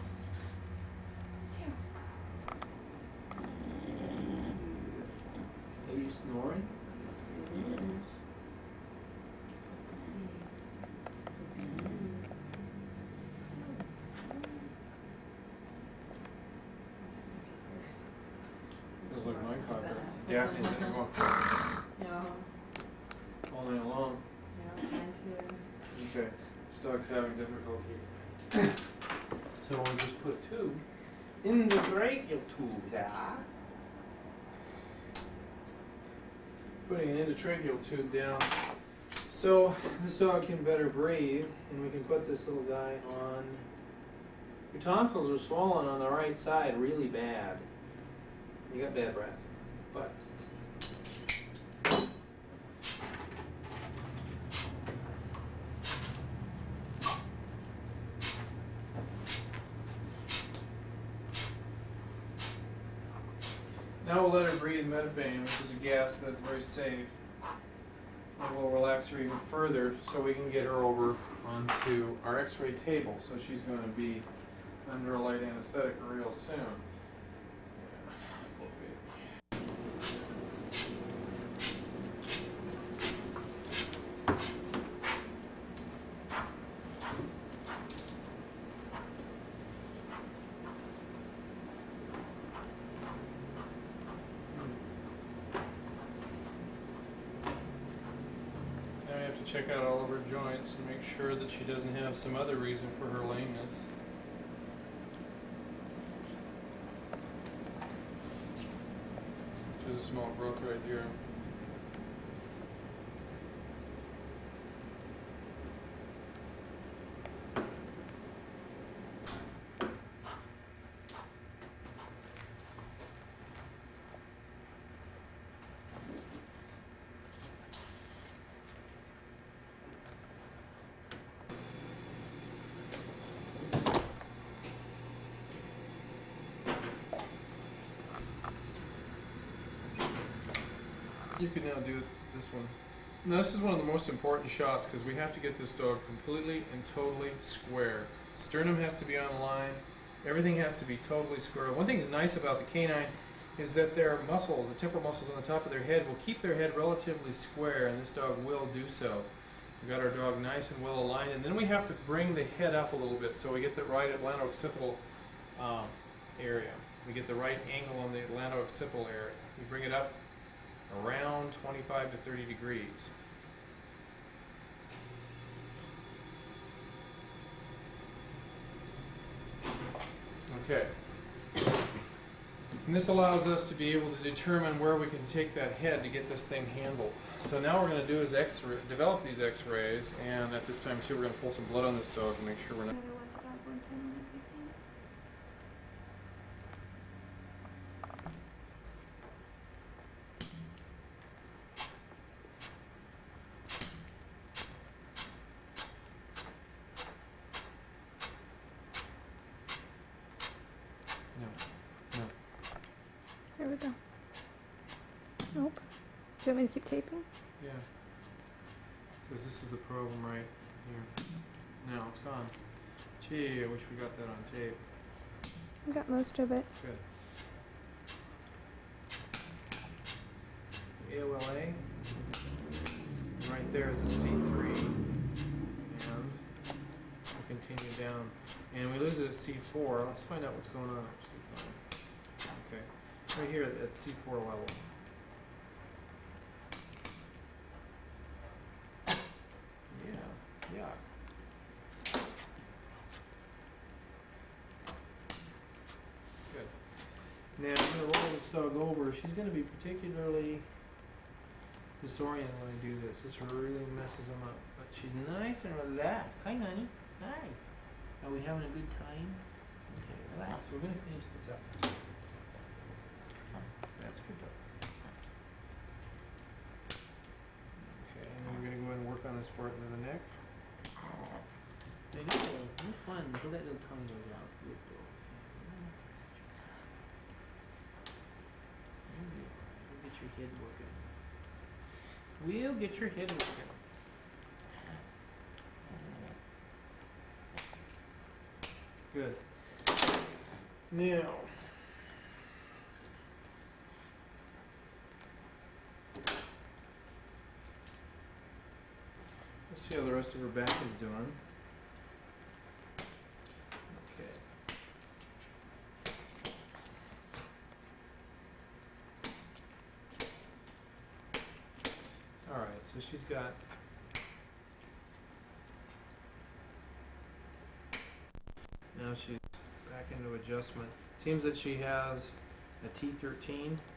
There we Are you snoring? Feels like my cocker. Daphne's in her book No, all night long. no, mine too. Okay, this dog's having difficulty. So we'll just put two in the brachial tube there. Putting an endotracheal tube down. So this dog can better breathe, and we can put this little guy on. Your tonsils are swollen on the right side really bad. You got bad breath, but now we'll let her breathe methamphetamine, which is a gas that's very safe. And we'll relax her even further so we can get her over onto our x-ray table. So she's going to be under a light anesthetic real soon. Yeah, poor baby. check out all of her joints and make sure that she doesn't have some other reason for her lameness. There's a small growth right here. You can now do this one. Now this is one of the most important shots because we have to get this dog completely and totally square. Sternum has to be on the line. Everything has to be totally square. One thing that's nice about the canine is that their muscles, the temporal muscles on the top of their head, will keep their head relatively square, and this dog will do so. We've got our dog nice and well aligned, and then we have to bring the head up a little bit so we get the right atlanto-occipital area. We get the right angle on the atlanto-occipital area. We bring it up around 25 to 30 degrees. Okay. And this allows us to be able to determine where we can take that head to get this thing handled. So now what we're going to do is develop these x-rays, and at this time too we're going to pull some blood on this dog to make sure we're not... No matter what the dog wants in and everything. No, no. There we go. Nope. Do you want me to keep taping? Yeah. Because this is the problem right here. Now it's gone. Gee, I wish we got that on tape. I got most of it. Good. The AOLA. Right there is a C3. And we'll continue down. And we lose it at C4. Let's find out what's going on at C5. Okay. Right here at C4 level. Yeah. Good. Now I'm going to roll this dog over. She's going to be particularly disoriented when I do this. This really messes them up. But she's nice and relaxed. Hi, honey. Hi. Are we having a good time? Okay, relax. We're going to finish this up. That's good though. Okay, and then we're going to go ahead and work on this part into the neck. There you go. Have fun until that little tongue goes out. Good dog. We'll get your head working. We'll get your head working. Good. Now, let's see how the rest of her back is doing. Okay. All right, so she's got now she's back into adjustment. Seems that she has a T13, and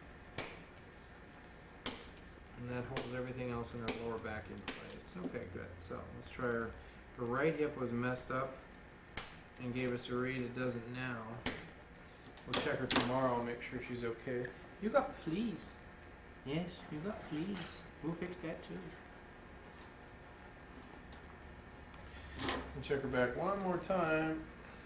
that holds everything else in her lower back in place. Okay, good. So let's try her. Her right hip was messed up and gave us a read. It doesn't now. We'll check her tomorrow and make sure she's okay. You got fleas. Yes, you got fleas. We'll fix that too. And check her back one more time.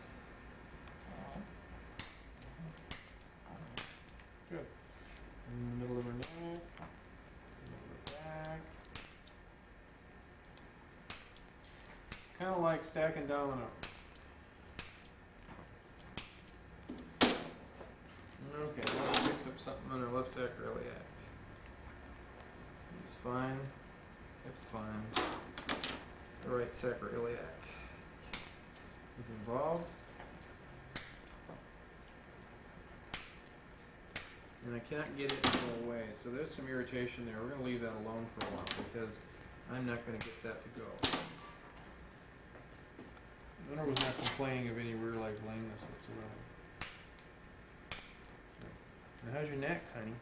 Good. In the middle of her neck, middle of her back. Kind of like stacking dominoes. Okay, let's fix up something on her left sacroiliac. It's fine. Hip's fine. The right sacroiliac is involved. And I cannot get it to go away. So there's some irritation there. We're going to leave that alone for a while because I'm not going to get that to go. The owner was not complaining of any rear leg lameness whatsoever. Now, how's your neck, honey?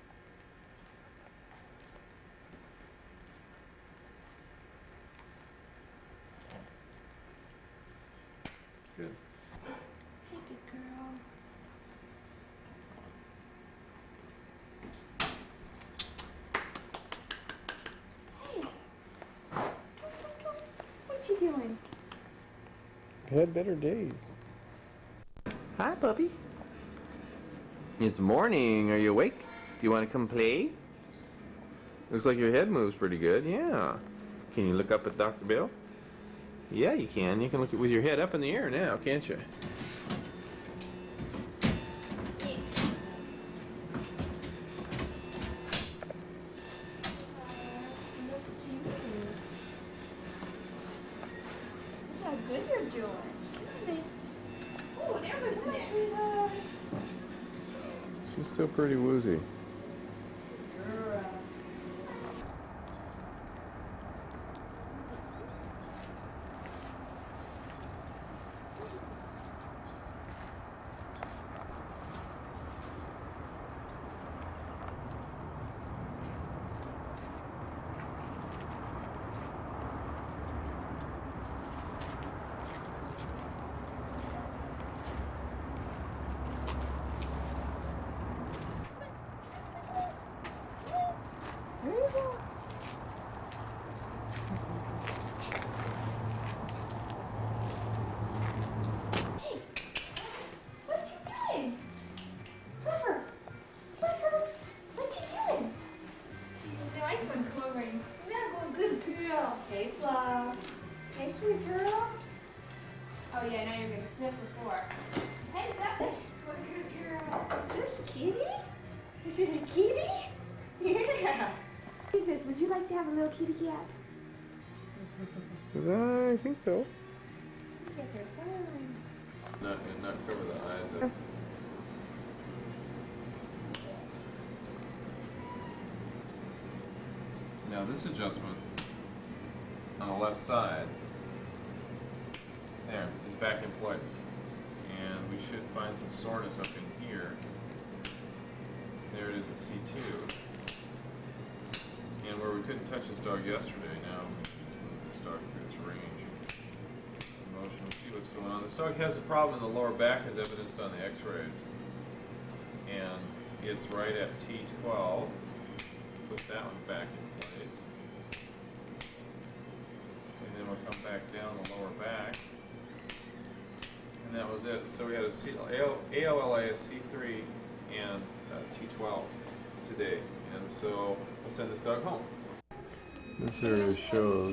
Good. Hey, good girl. Hey. What you doing? Had better days. Hi, puppy. It's morning. Are you awake? Do you want to come play? Looks like your head moves pretty good. Yeah. Can you look up at Dr. Bill? Yeah, you can. You can look with your head up in the air now, can't you? Look how good you're doing. Oh, there was the neck. She's still pretty woozy. There you go. Hey, what you doing? Clifford, Clifford, what you doing? She's a nice one. Come over and snuggle. Good girl. Hey, Flo. Hey, sweet girl. Oh yeah, now you're gonna sniff the floor. Heads up. What a good girl. Is this Kitty? Is it a kitty? Yeah. Jesus, would you like to have a little kitty cat? I think so. Kitty cats are fun. Not cover the eyes up. Now this adjustment on the left side, there, is back in place. And we should find some soreness up in here. There it is at C2. And where we couldn't touch this dog yesterday, now we can move this dog through its range of motion. We'll see what's going on. This dog has a problem in the lower back as evidenced on the x-rays. And it's right at T12. Put that one back in place. And then we'll come back down the lower back. And that was it. So we had a ALLA, C3, and T12 today. And so we'll send this dog home. This area shows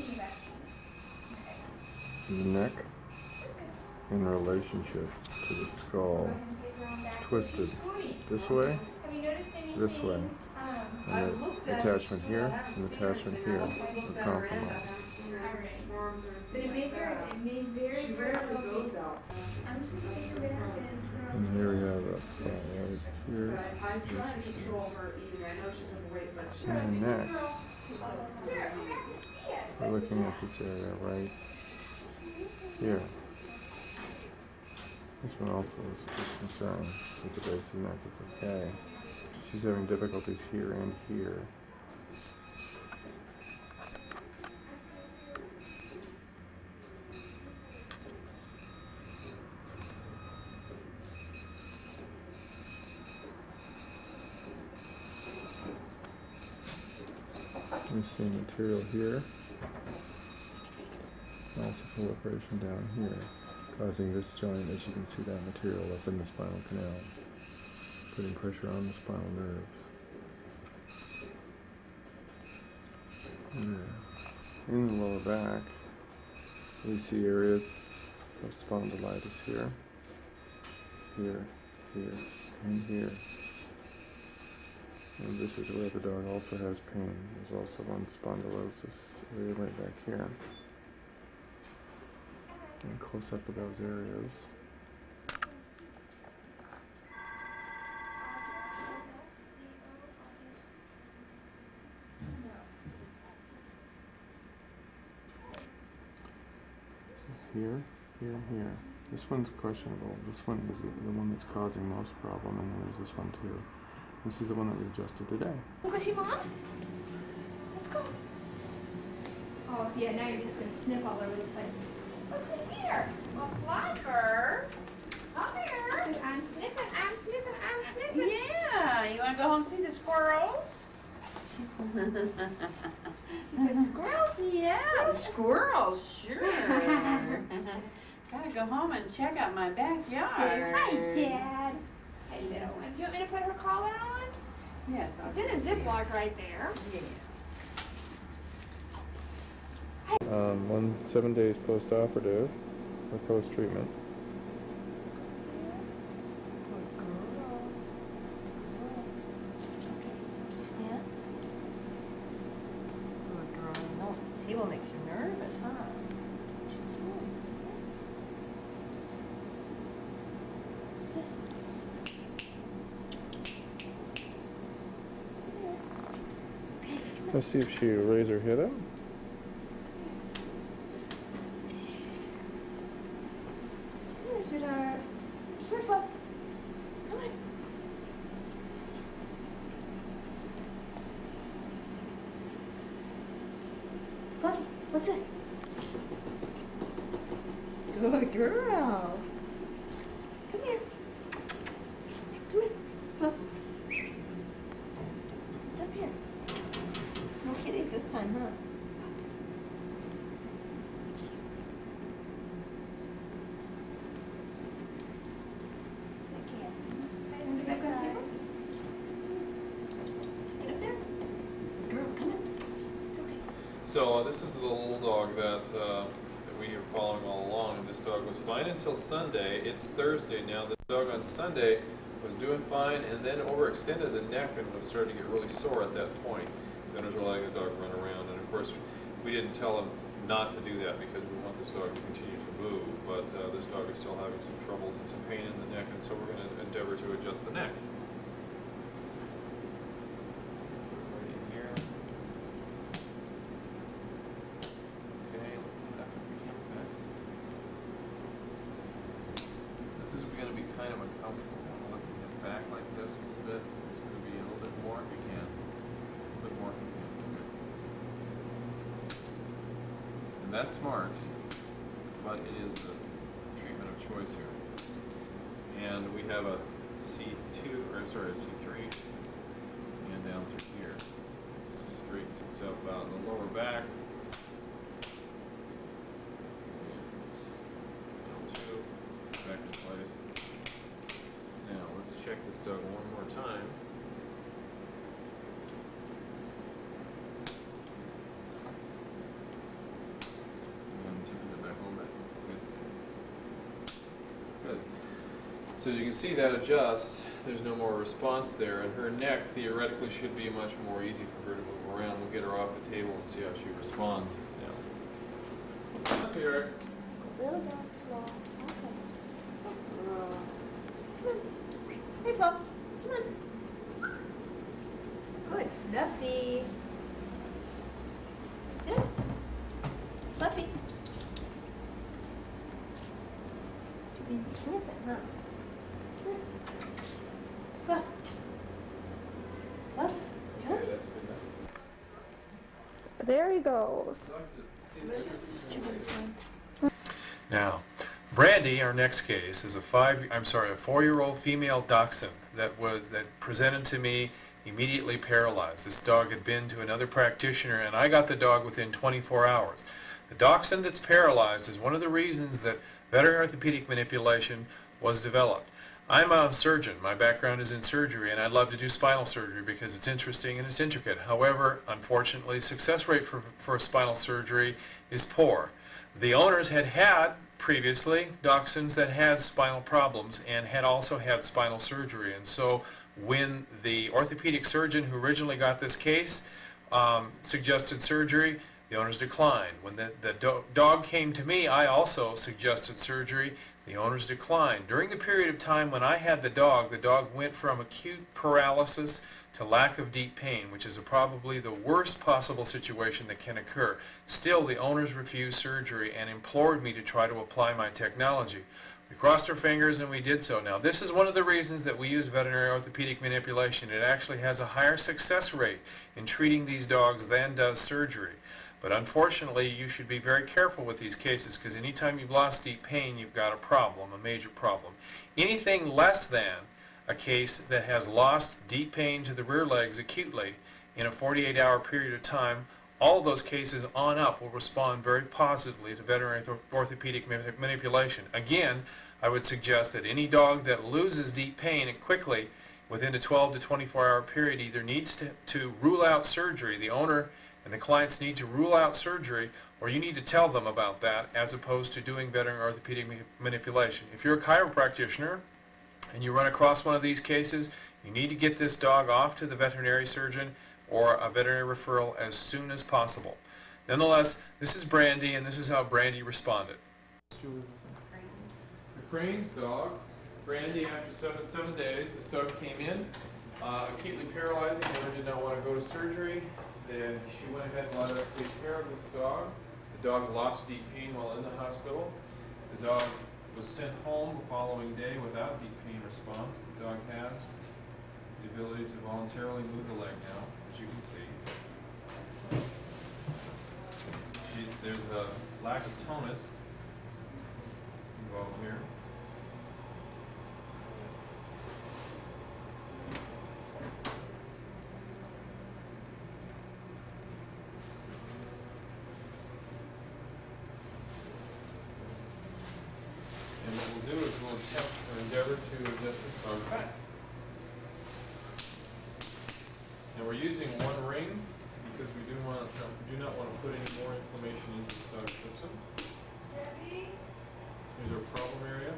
the neck in relationship to the skull, twisted this way, this way, and the attachment here and the attachment here are compromised. But it may very rarely goes out. I'm just gonna make sure that happens. And here we have that spot right here. I'm trying to control her eating. I know she's overweight, but she And the neck. We're looking at this area right here. This one also is concerned with the base of the neck. It's okay. She's having difficulties here and here. We see material here, also proliferation down here, causing this joint, as you can see, that material up in the spinal canal, putting pressure on the spinal nerves. There. In the lower back, we see areas of spondylitis here, here, and here. And this is where the dog also has pain. There's also one spondylosis area right back here. And close up of those areas. here, here, here. This one's questionable. This one is the one that's causing most problem, and then there's this one too. This is the one that we adjusted today. Wanna go see Mom? Let's go. Oh, yeah, now you're just gonna sniff all over the place. Look who's here. Well, Fluffer. Come here. I'm sniffing, I'm sniffing, I'm sniffing. Yeah, you wanna go home and see the squirrels? She says, squirrels? Yeah, squirrels, sure. Gotta go home and check out my backyard. Say hi, Dad. Hey, little one. Do you want me to put her collar on? Yes, It's in a Ziploc right there. Yeah. 7 days post-operative or post-treatment. Table makes you nervous, huh? What's this? Let's see if she raise her head up. Come here, sweetheart. Come here, Fluff. Come on. Fluffy, what's this? Good girl. Come here. Come here. Fluff. It's up here. No kitties this time, huh? Is it back on the table? Get up there. Girl, come on. It's okay. So this is the little dog that we are following all along, and this dog was fine until Sunday. It's Thursday now. The dog on Sunday was doing fine, and then overextended the neck and was starting to get really sore at that point. The owners were letting the dog run around, and of course we didn't tell him not to do that because we want this dog to continue to move, but this dog is still having some troubles and some pain in the neck, and so we're going to endeavor to adjust the neck. Right in here. Okay, lift it up if we can. Back. This is going to be kind of uncomfortable. I'm looking it back like this a little bit. It's going to be a little bit more if we can. A little bit more if we can. And that's smart, but it is the treatment of choice here. And we have a C2, or sorry, a C3, and down through here. It straightens itself out in the lower back. L2, back in place. Now let's check this dog one more time. And taking it back home back. Good. Good. So as you can see, that adjusts. There's no more response there, and her neck theoretically should be much more easy for her to move around. We'll get her off the table and see how she responds now. That's here. Really down slow. Okay. Come on. Hey, Fluffs. Come on. Good, Fluffy. What's this? Fluffy. Too busy sniffing, huh? Fluff. Fluff. Okay, that's good enough. There he goes. Now, Brandy, our next case, is a 4-year-old female dachshund that presented to me immediately paralyzed. This dog had been to another practitioner, and I got the dog within 24 hours. The dachshund that's paralyzed is one of the reasons that veterinary orthopedic manipulation was developed. I'm a surgeon. My background is in surgery, and I'd love to do spinal surgery because it's interesting and it's intricate. However, unfortunately, success rate for spinal surgery is poor. The owners had previously dachshunds that had spinal problems and had also had spinal surgery, and so when the orthopedic surgeon who originally got this case suggested surgery, the owners declined. When the dog came to me, I also suggested surgery. The owners declined. During the period of time when I had the dog went from acute paralysis to lack of deep pain, which is probably the worst possible situation that can occur. Still, the owners refused surgery and implored me to try to apply my technology. We crossed our fingers and we did so. Now, this is one of the reasons that we use veterinary orthopedic manipulation. It actually has a higher success rate in treating these dogs than does surgery. But unfortunately, you should be very careful with these cases, because anytime you've lost deep pain, you've got a problem, a major problem. Anything less than a case that has lost deep pain to the rear legs acutely in a 48-hour period of time, all of those cases on up will respond very positively to veterinary orthopedic manipulation. Again, I would suggest that any dog that loses deep pain quickly within a 12 to 24-hour period either needs to rule out surgery. The owner and the clients need to rule out surgery, or you need to tell them about that, as opposed to doing veterinary orthopedic manipulation. If you're a chiropractor and you run across one of these cases, you need to get this dog off to the veterinary surgeon or a veterinary referral as soon as possible. Nonetheless, this is Brandy, and this is how Brandy responded. McCrane's dog, Brandy, after seven days, this dog came in, acutely paralyzing. The owner did not want to go to surgery. Then she went ahead and let us take care of this dog. The dog lost deep pain while in the hospital. The dog was sent home the following day without deep pain response. The dog has the ability to voluntarily move the leg now, as you can see. There's a lack of tonus involved here. And what we'll do is we'll attempt or endeavor to adjust this dog back. And we're using one ring because we do not want to put any more inflammation into this dog's system. Here's our problem area.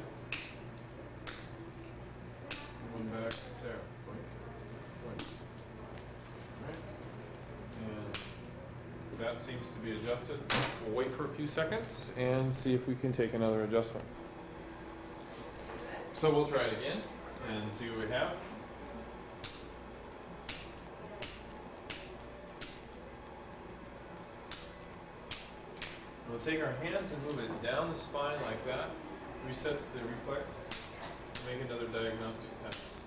One back there. Point. Alright. And that seems to be adjusted. We'll wait for a few seconds and see if we can take another adjustment. So we'll try it again and see what we have. We'll take our hands and move it down the spine like that. Resets the reflex. Make another diagnostic pass.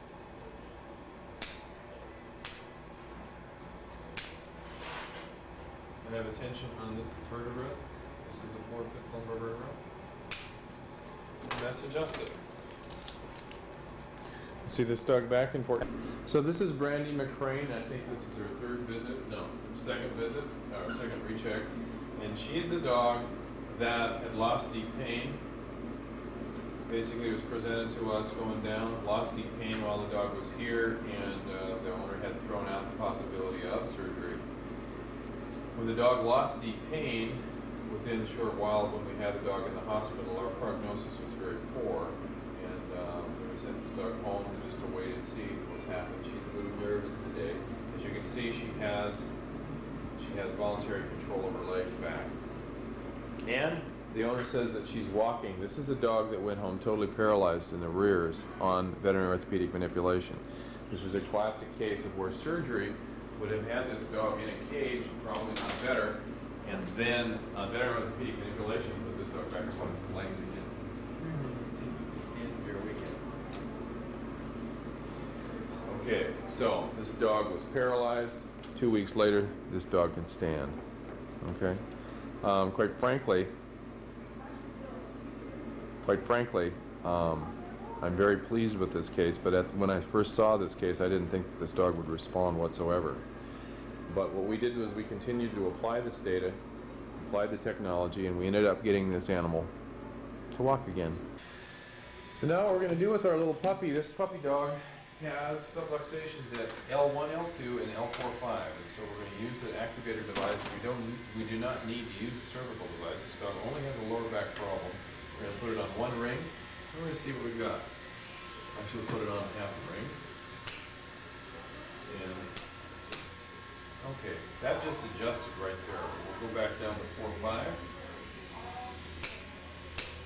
I have a tension on this vertebra. This is the 4th, 5th lumbar vertebra. And that's adjusted. See this dog back in port. So this is Brandy McCrane. I think this is her 3rd visit. No, 2nd visit, or 2nd recheck. And she's the dog that had lost deep pain. Basically, was presented to us going down, lost deep pain while the dog was here, and the owner had thrown out the possibility of surgery. When the dog lost deep pain, within a short while when we had the dog in the hospital, our prognosis was very poor. We sent this dog home just to wait and see what's happened. She's a little nervous today. As you can see, she has voluntary control of her legs back. And the owner says that she's walking. This is a dog that went home totally paralyzed in the rears on veterinary orthopedic manipulation. This is a classic case of where surgery would have had this dog in a cage, probably not better, and then veterinary orthopedic manipulation put this dog back up on its legs again. Okay, so this dog was paralyzed. 2 weeks later, this dog can stand. Okay, quite frankly, I'm very pleased with this case. But when I first saw this case, I didn't think that this dog would respond whatsoever. But what we did was we continued to apply this data, apply the technology, and we ended up getting this animal to walk again. So now what we're going to do with our little puppy, this puppy dog has subluxations at L1, L2, and L4, 5, and so we're going to use an activator device. We do not need to use a cervical device. This dog only has a lower back problem. We're going to put it on one ring. We're going to see what we've got. Actually, we'll put it on half a ring. And okay, that just adjusted right there. We'll go back down to 4, 5,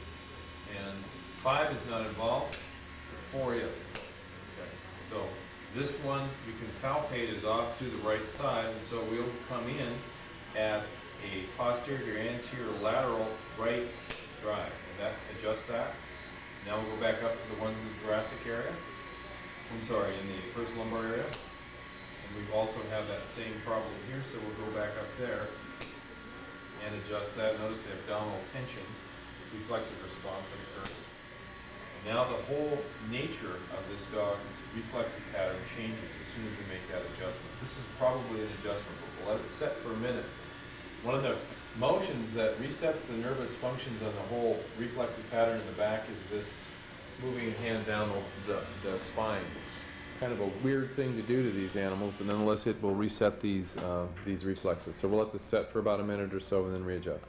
and 5 is not involved. 4 is. So This one, you can palpate, is off to the right side, and so we'll come in at a posterior, anterior, lateral right drive. And that, adjust that. Now we'll go back up to the one in the thoracic area. I'm sorry, in the first lumbar area. And we also have that same problem here, so we'll go back up there and adjust that. Notice the abdominal tension, reflexive response that occurs. And now the whole nature of this dog's reflexive pattern changes as soon as we make that adjustment. This is probably an adjustment, but we'll let it set for a minute. One of the motions that resets the nervous functions on the whole reflexive pattern in the back is this moving a hand down the spine. Kind of a weird thing to do to these animals, but nonetheless it will reset these reflexes. So we'll let this set for about a minute or so and then readjust.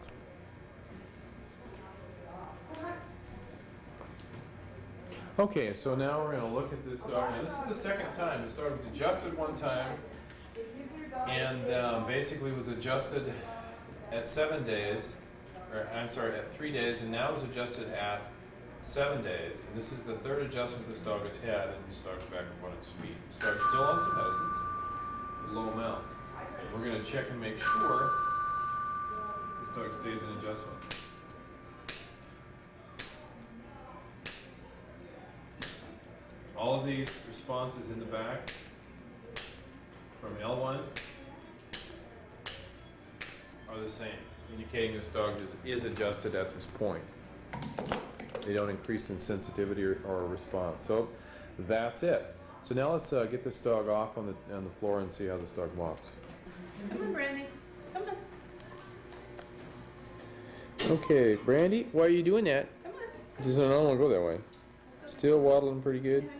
Okay, so now we're going to look at this dog. Now this is the second time. This dog was adjusted one time and basically was adjusted at 7 days, or I'm sorry, at 3 days, and now is adjusted at 7 days. And this is the third adjustment this dog has had, and this dog's back up on its feet. This dog's still on some medicines, with low amounts. And we're going to check and make sure this dog stays in adjustment. All of these responses in the back from L1 are the same, indicating this dog is adjusted at this point. They don't increase in sensitivity or response. So that's it. So now let's get this dog off on the floor and see how this dog walks. Come on, Brandy. Come on. Okay, Brandy, why are you doing that? Come on. Just I don't want to go that way. Still waddling pretty good.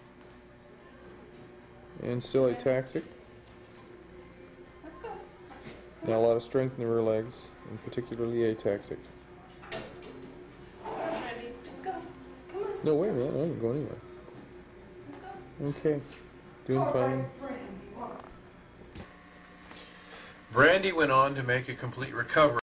And still ataxic. Let's go. Now a lot of strength in the rear legs, and particularly ataxic. Come on, Brandy. Let's go. Come on. No, wait a minute, I didn't go anywhere. Let's go. Okay, doing fine. Brandy went on to make a complete recovery.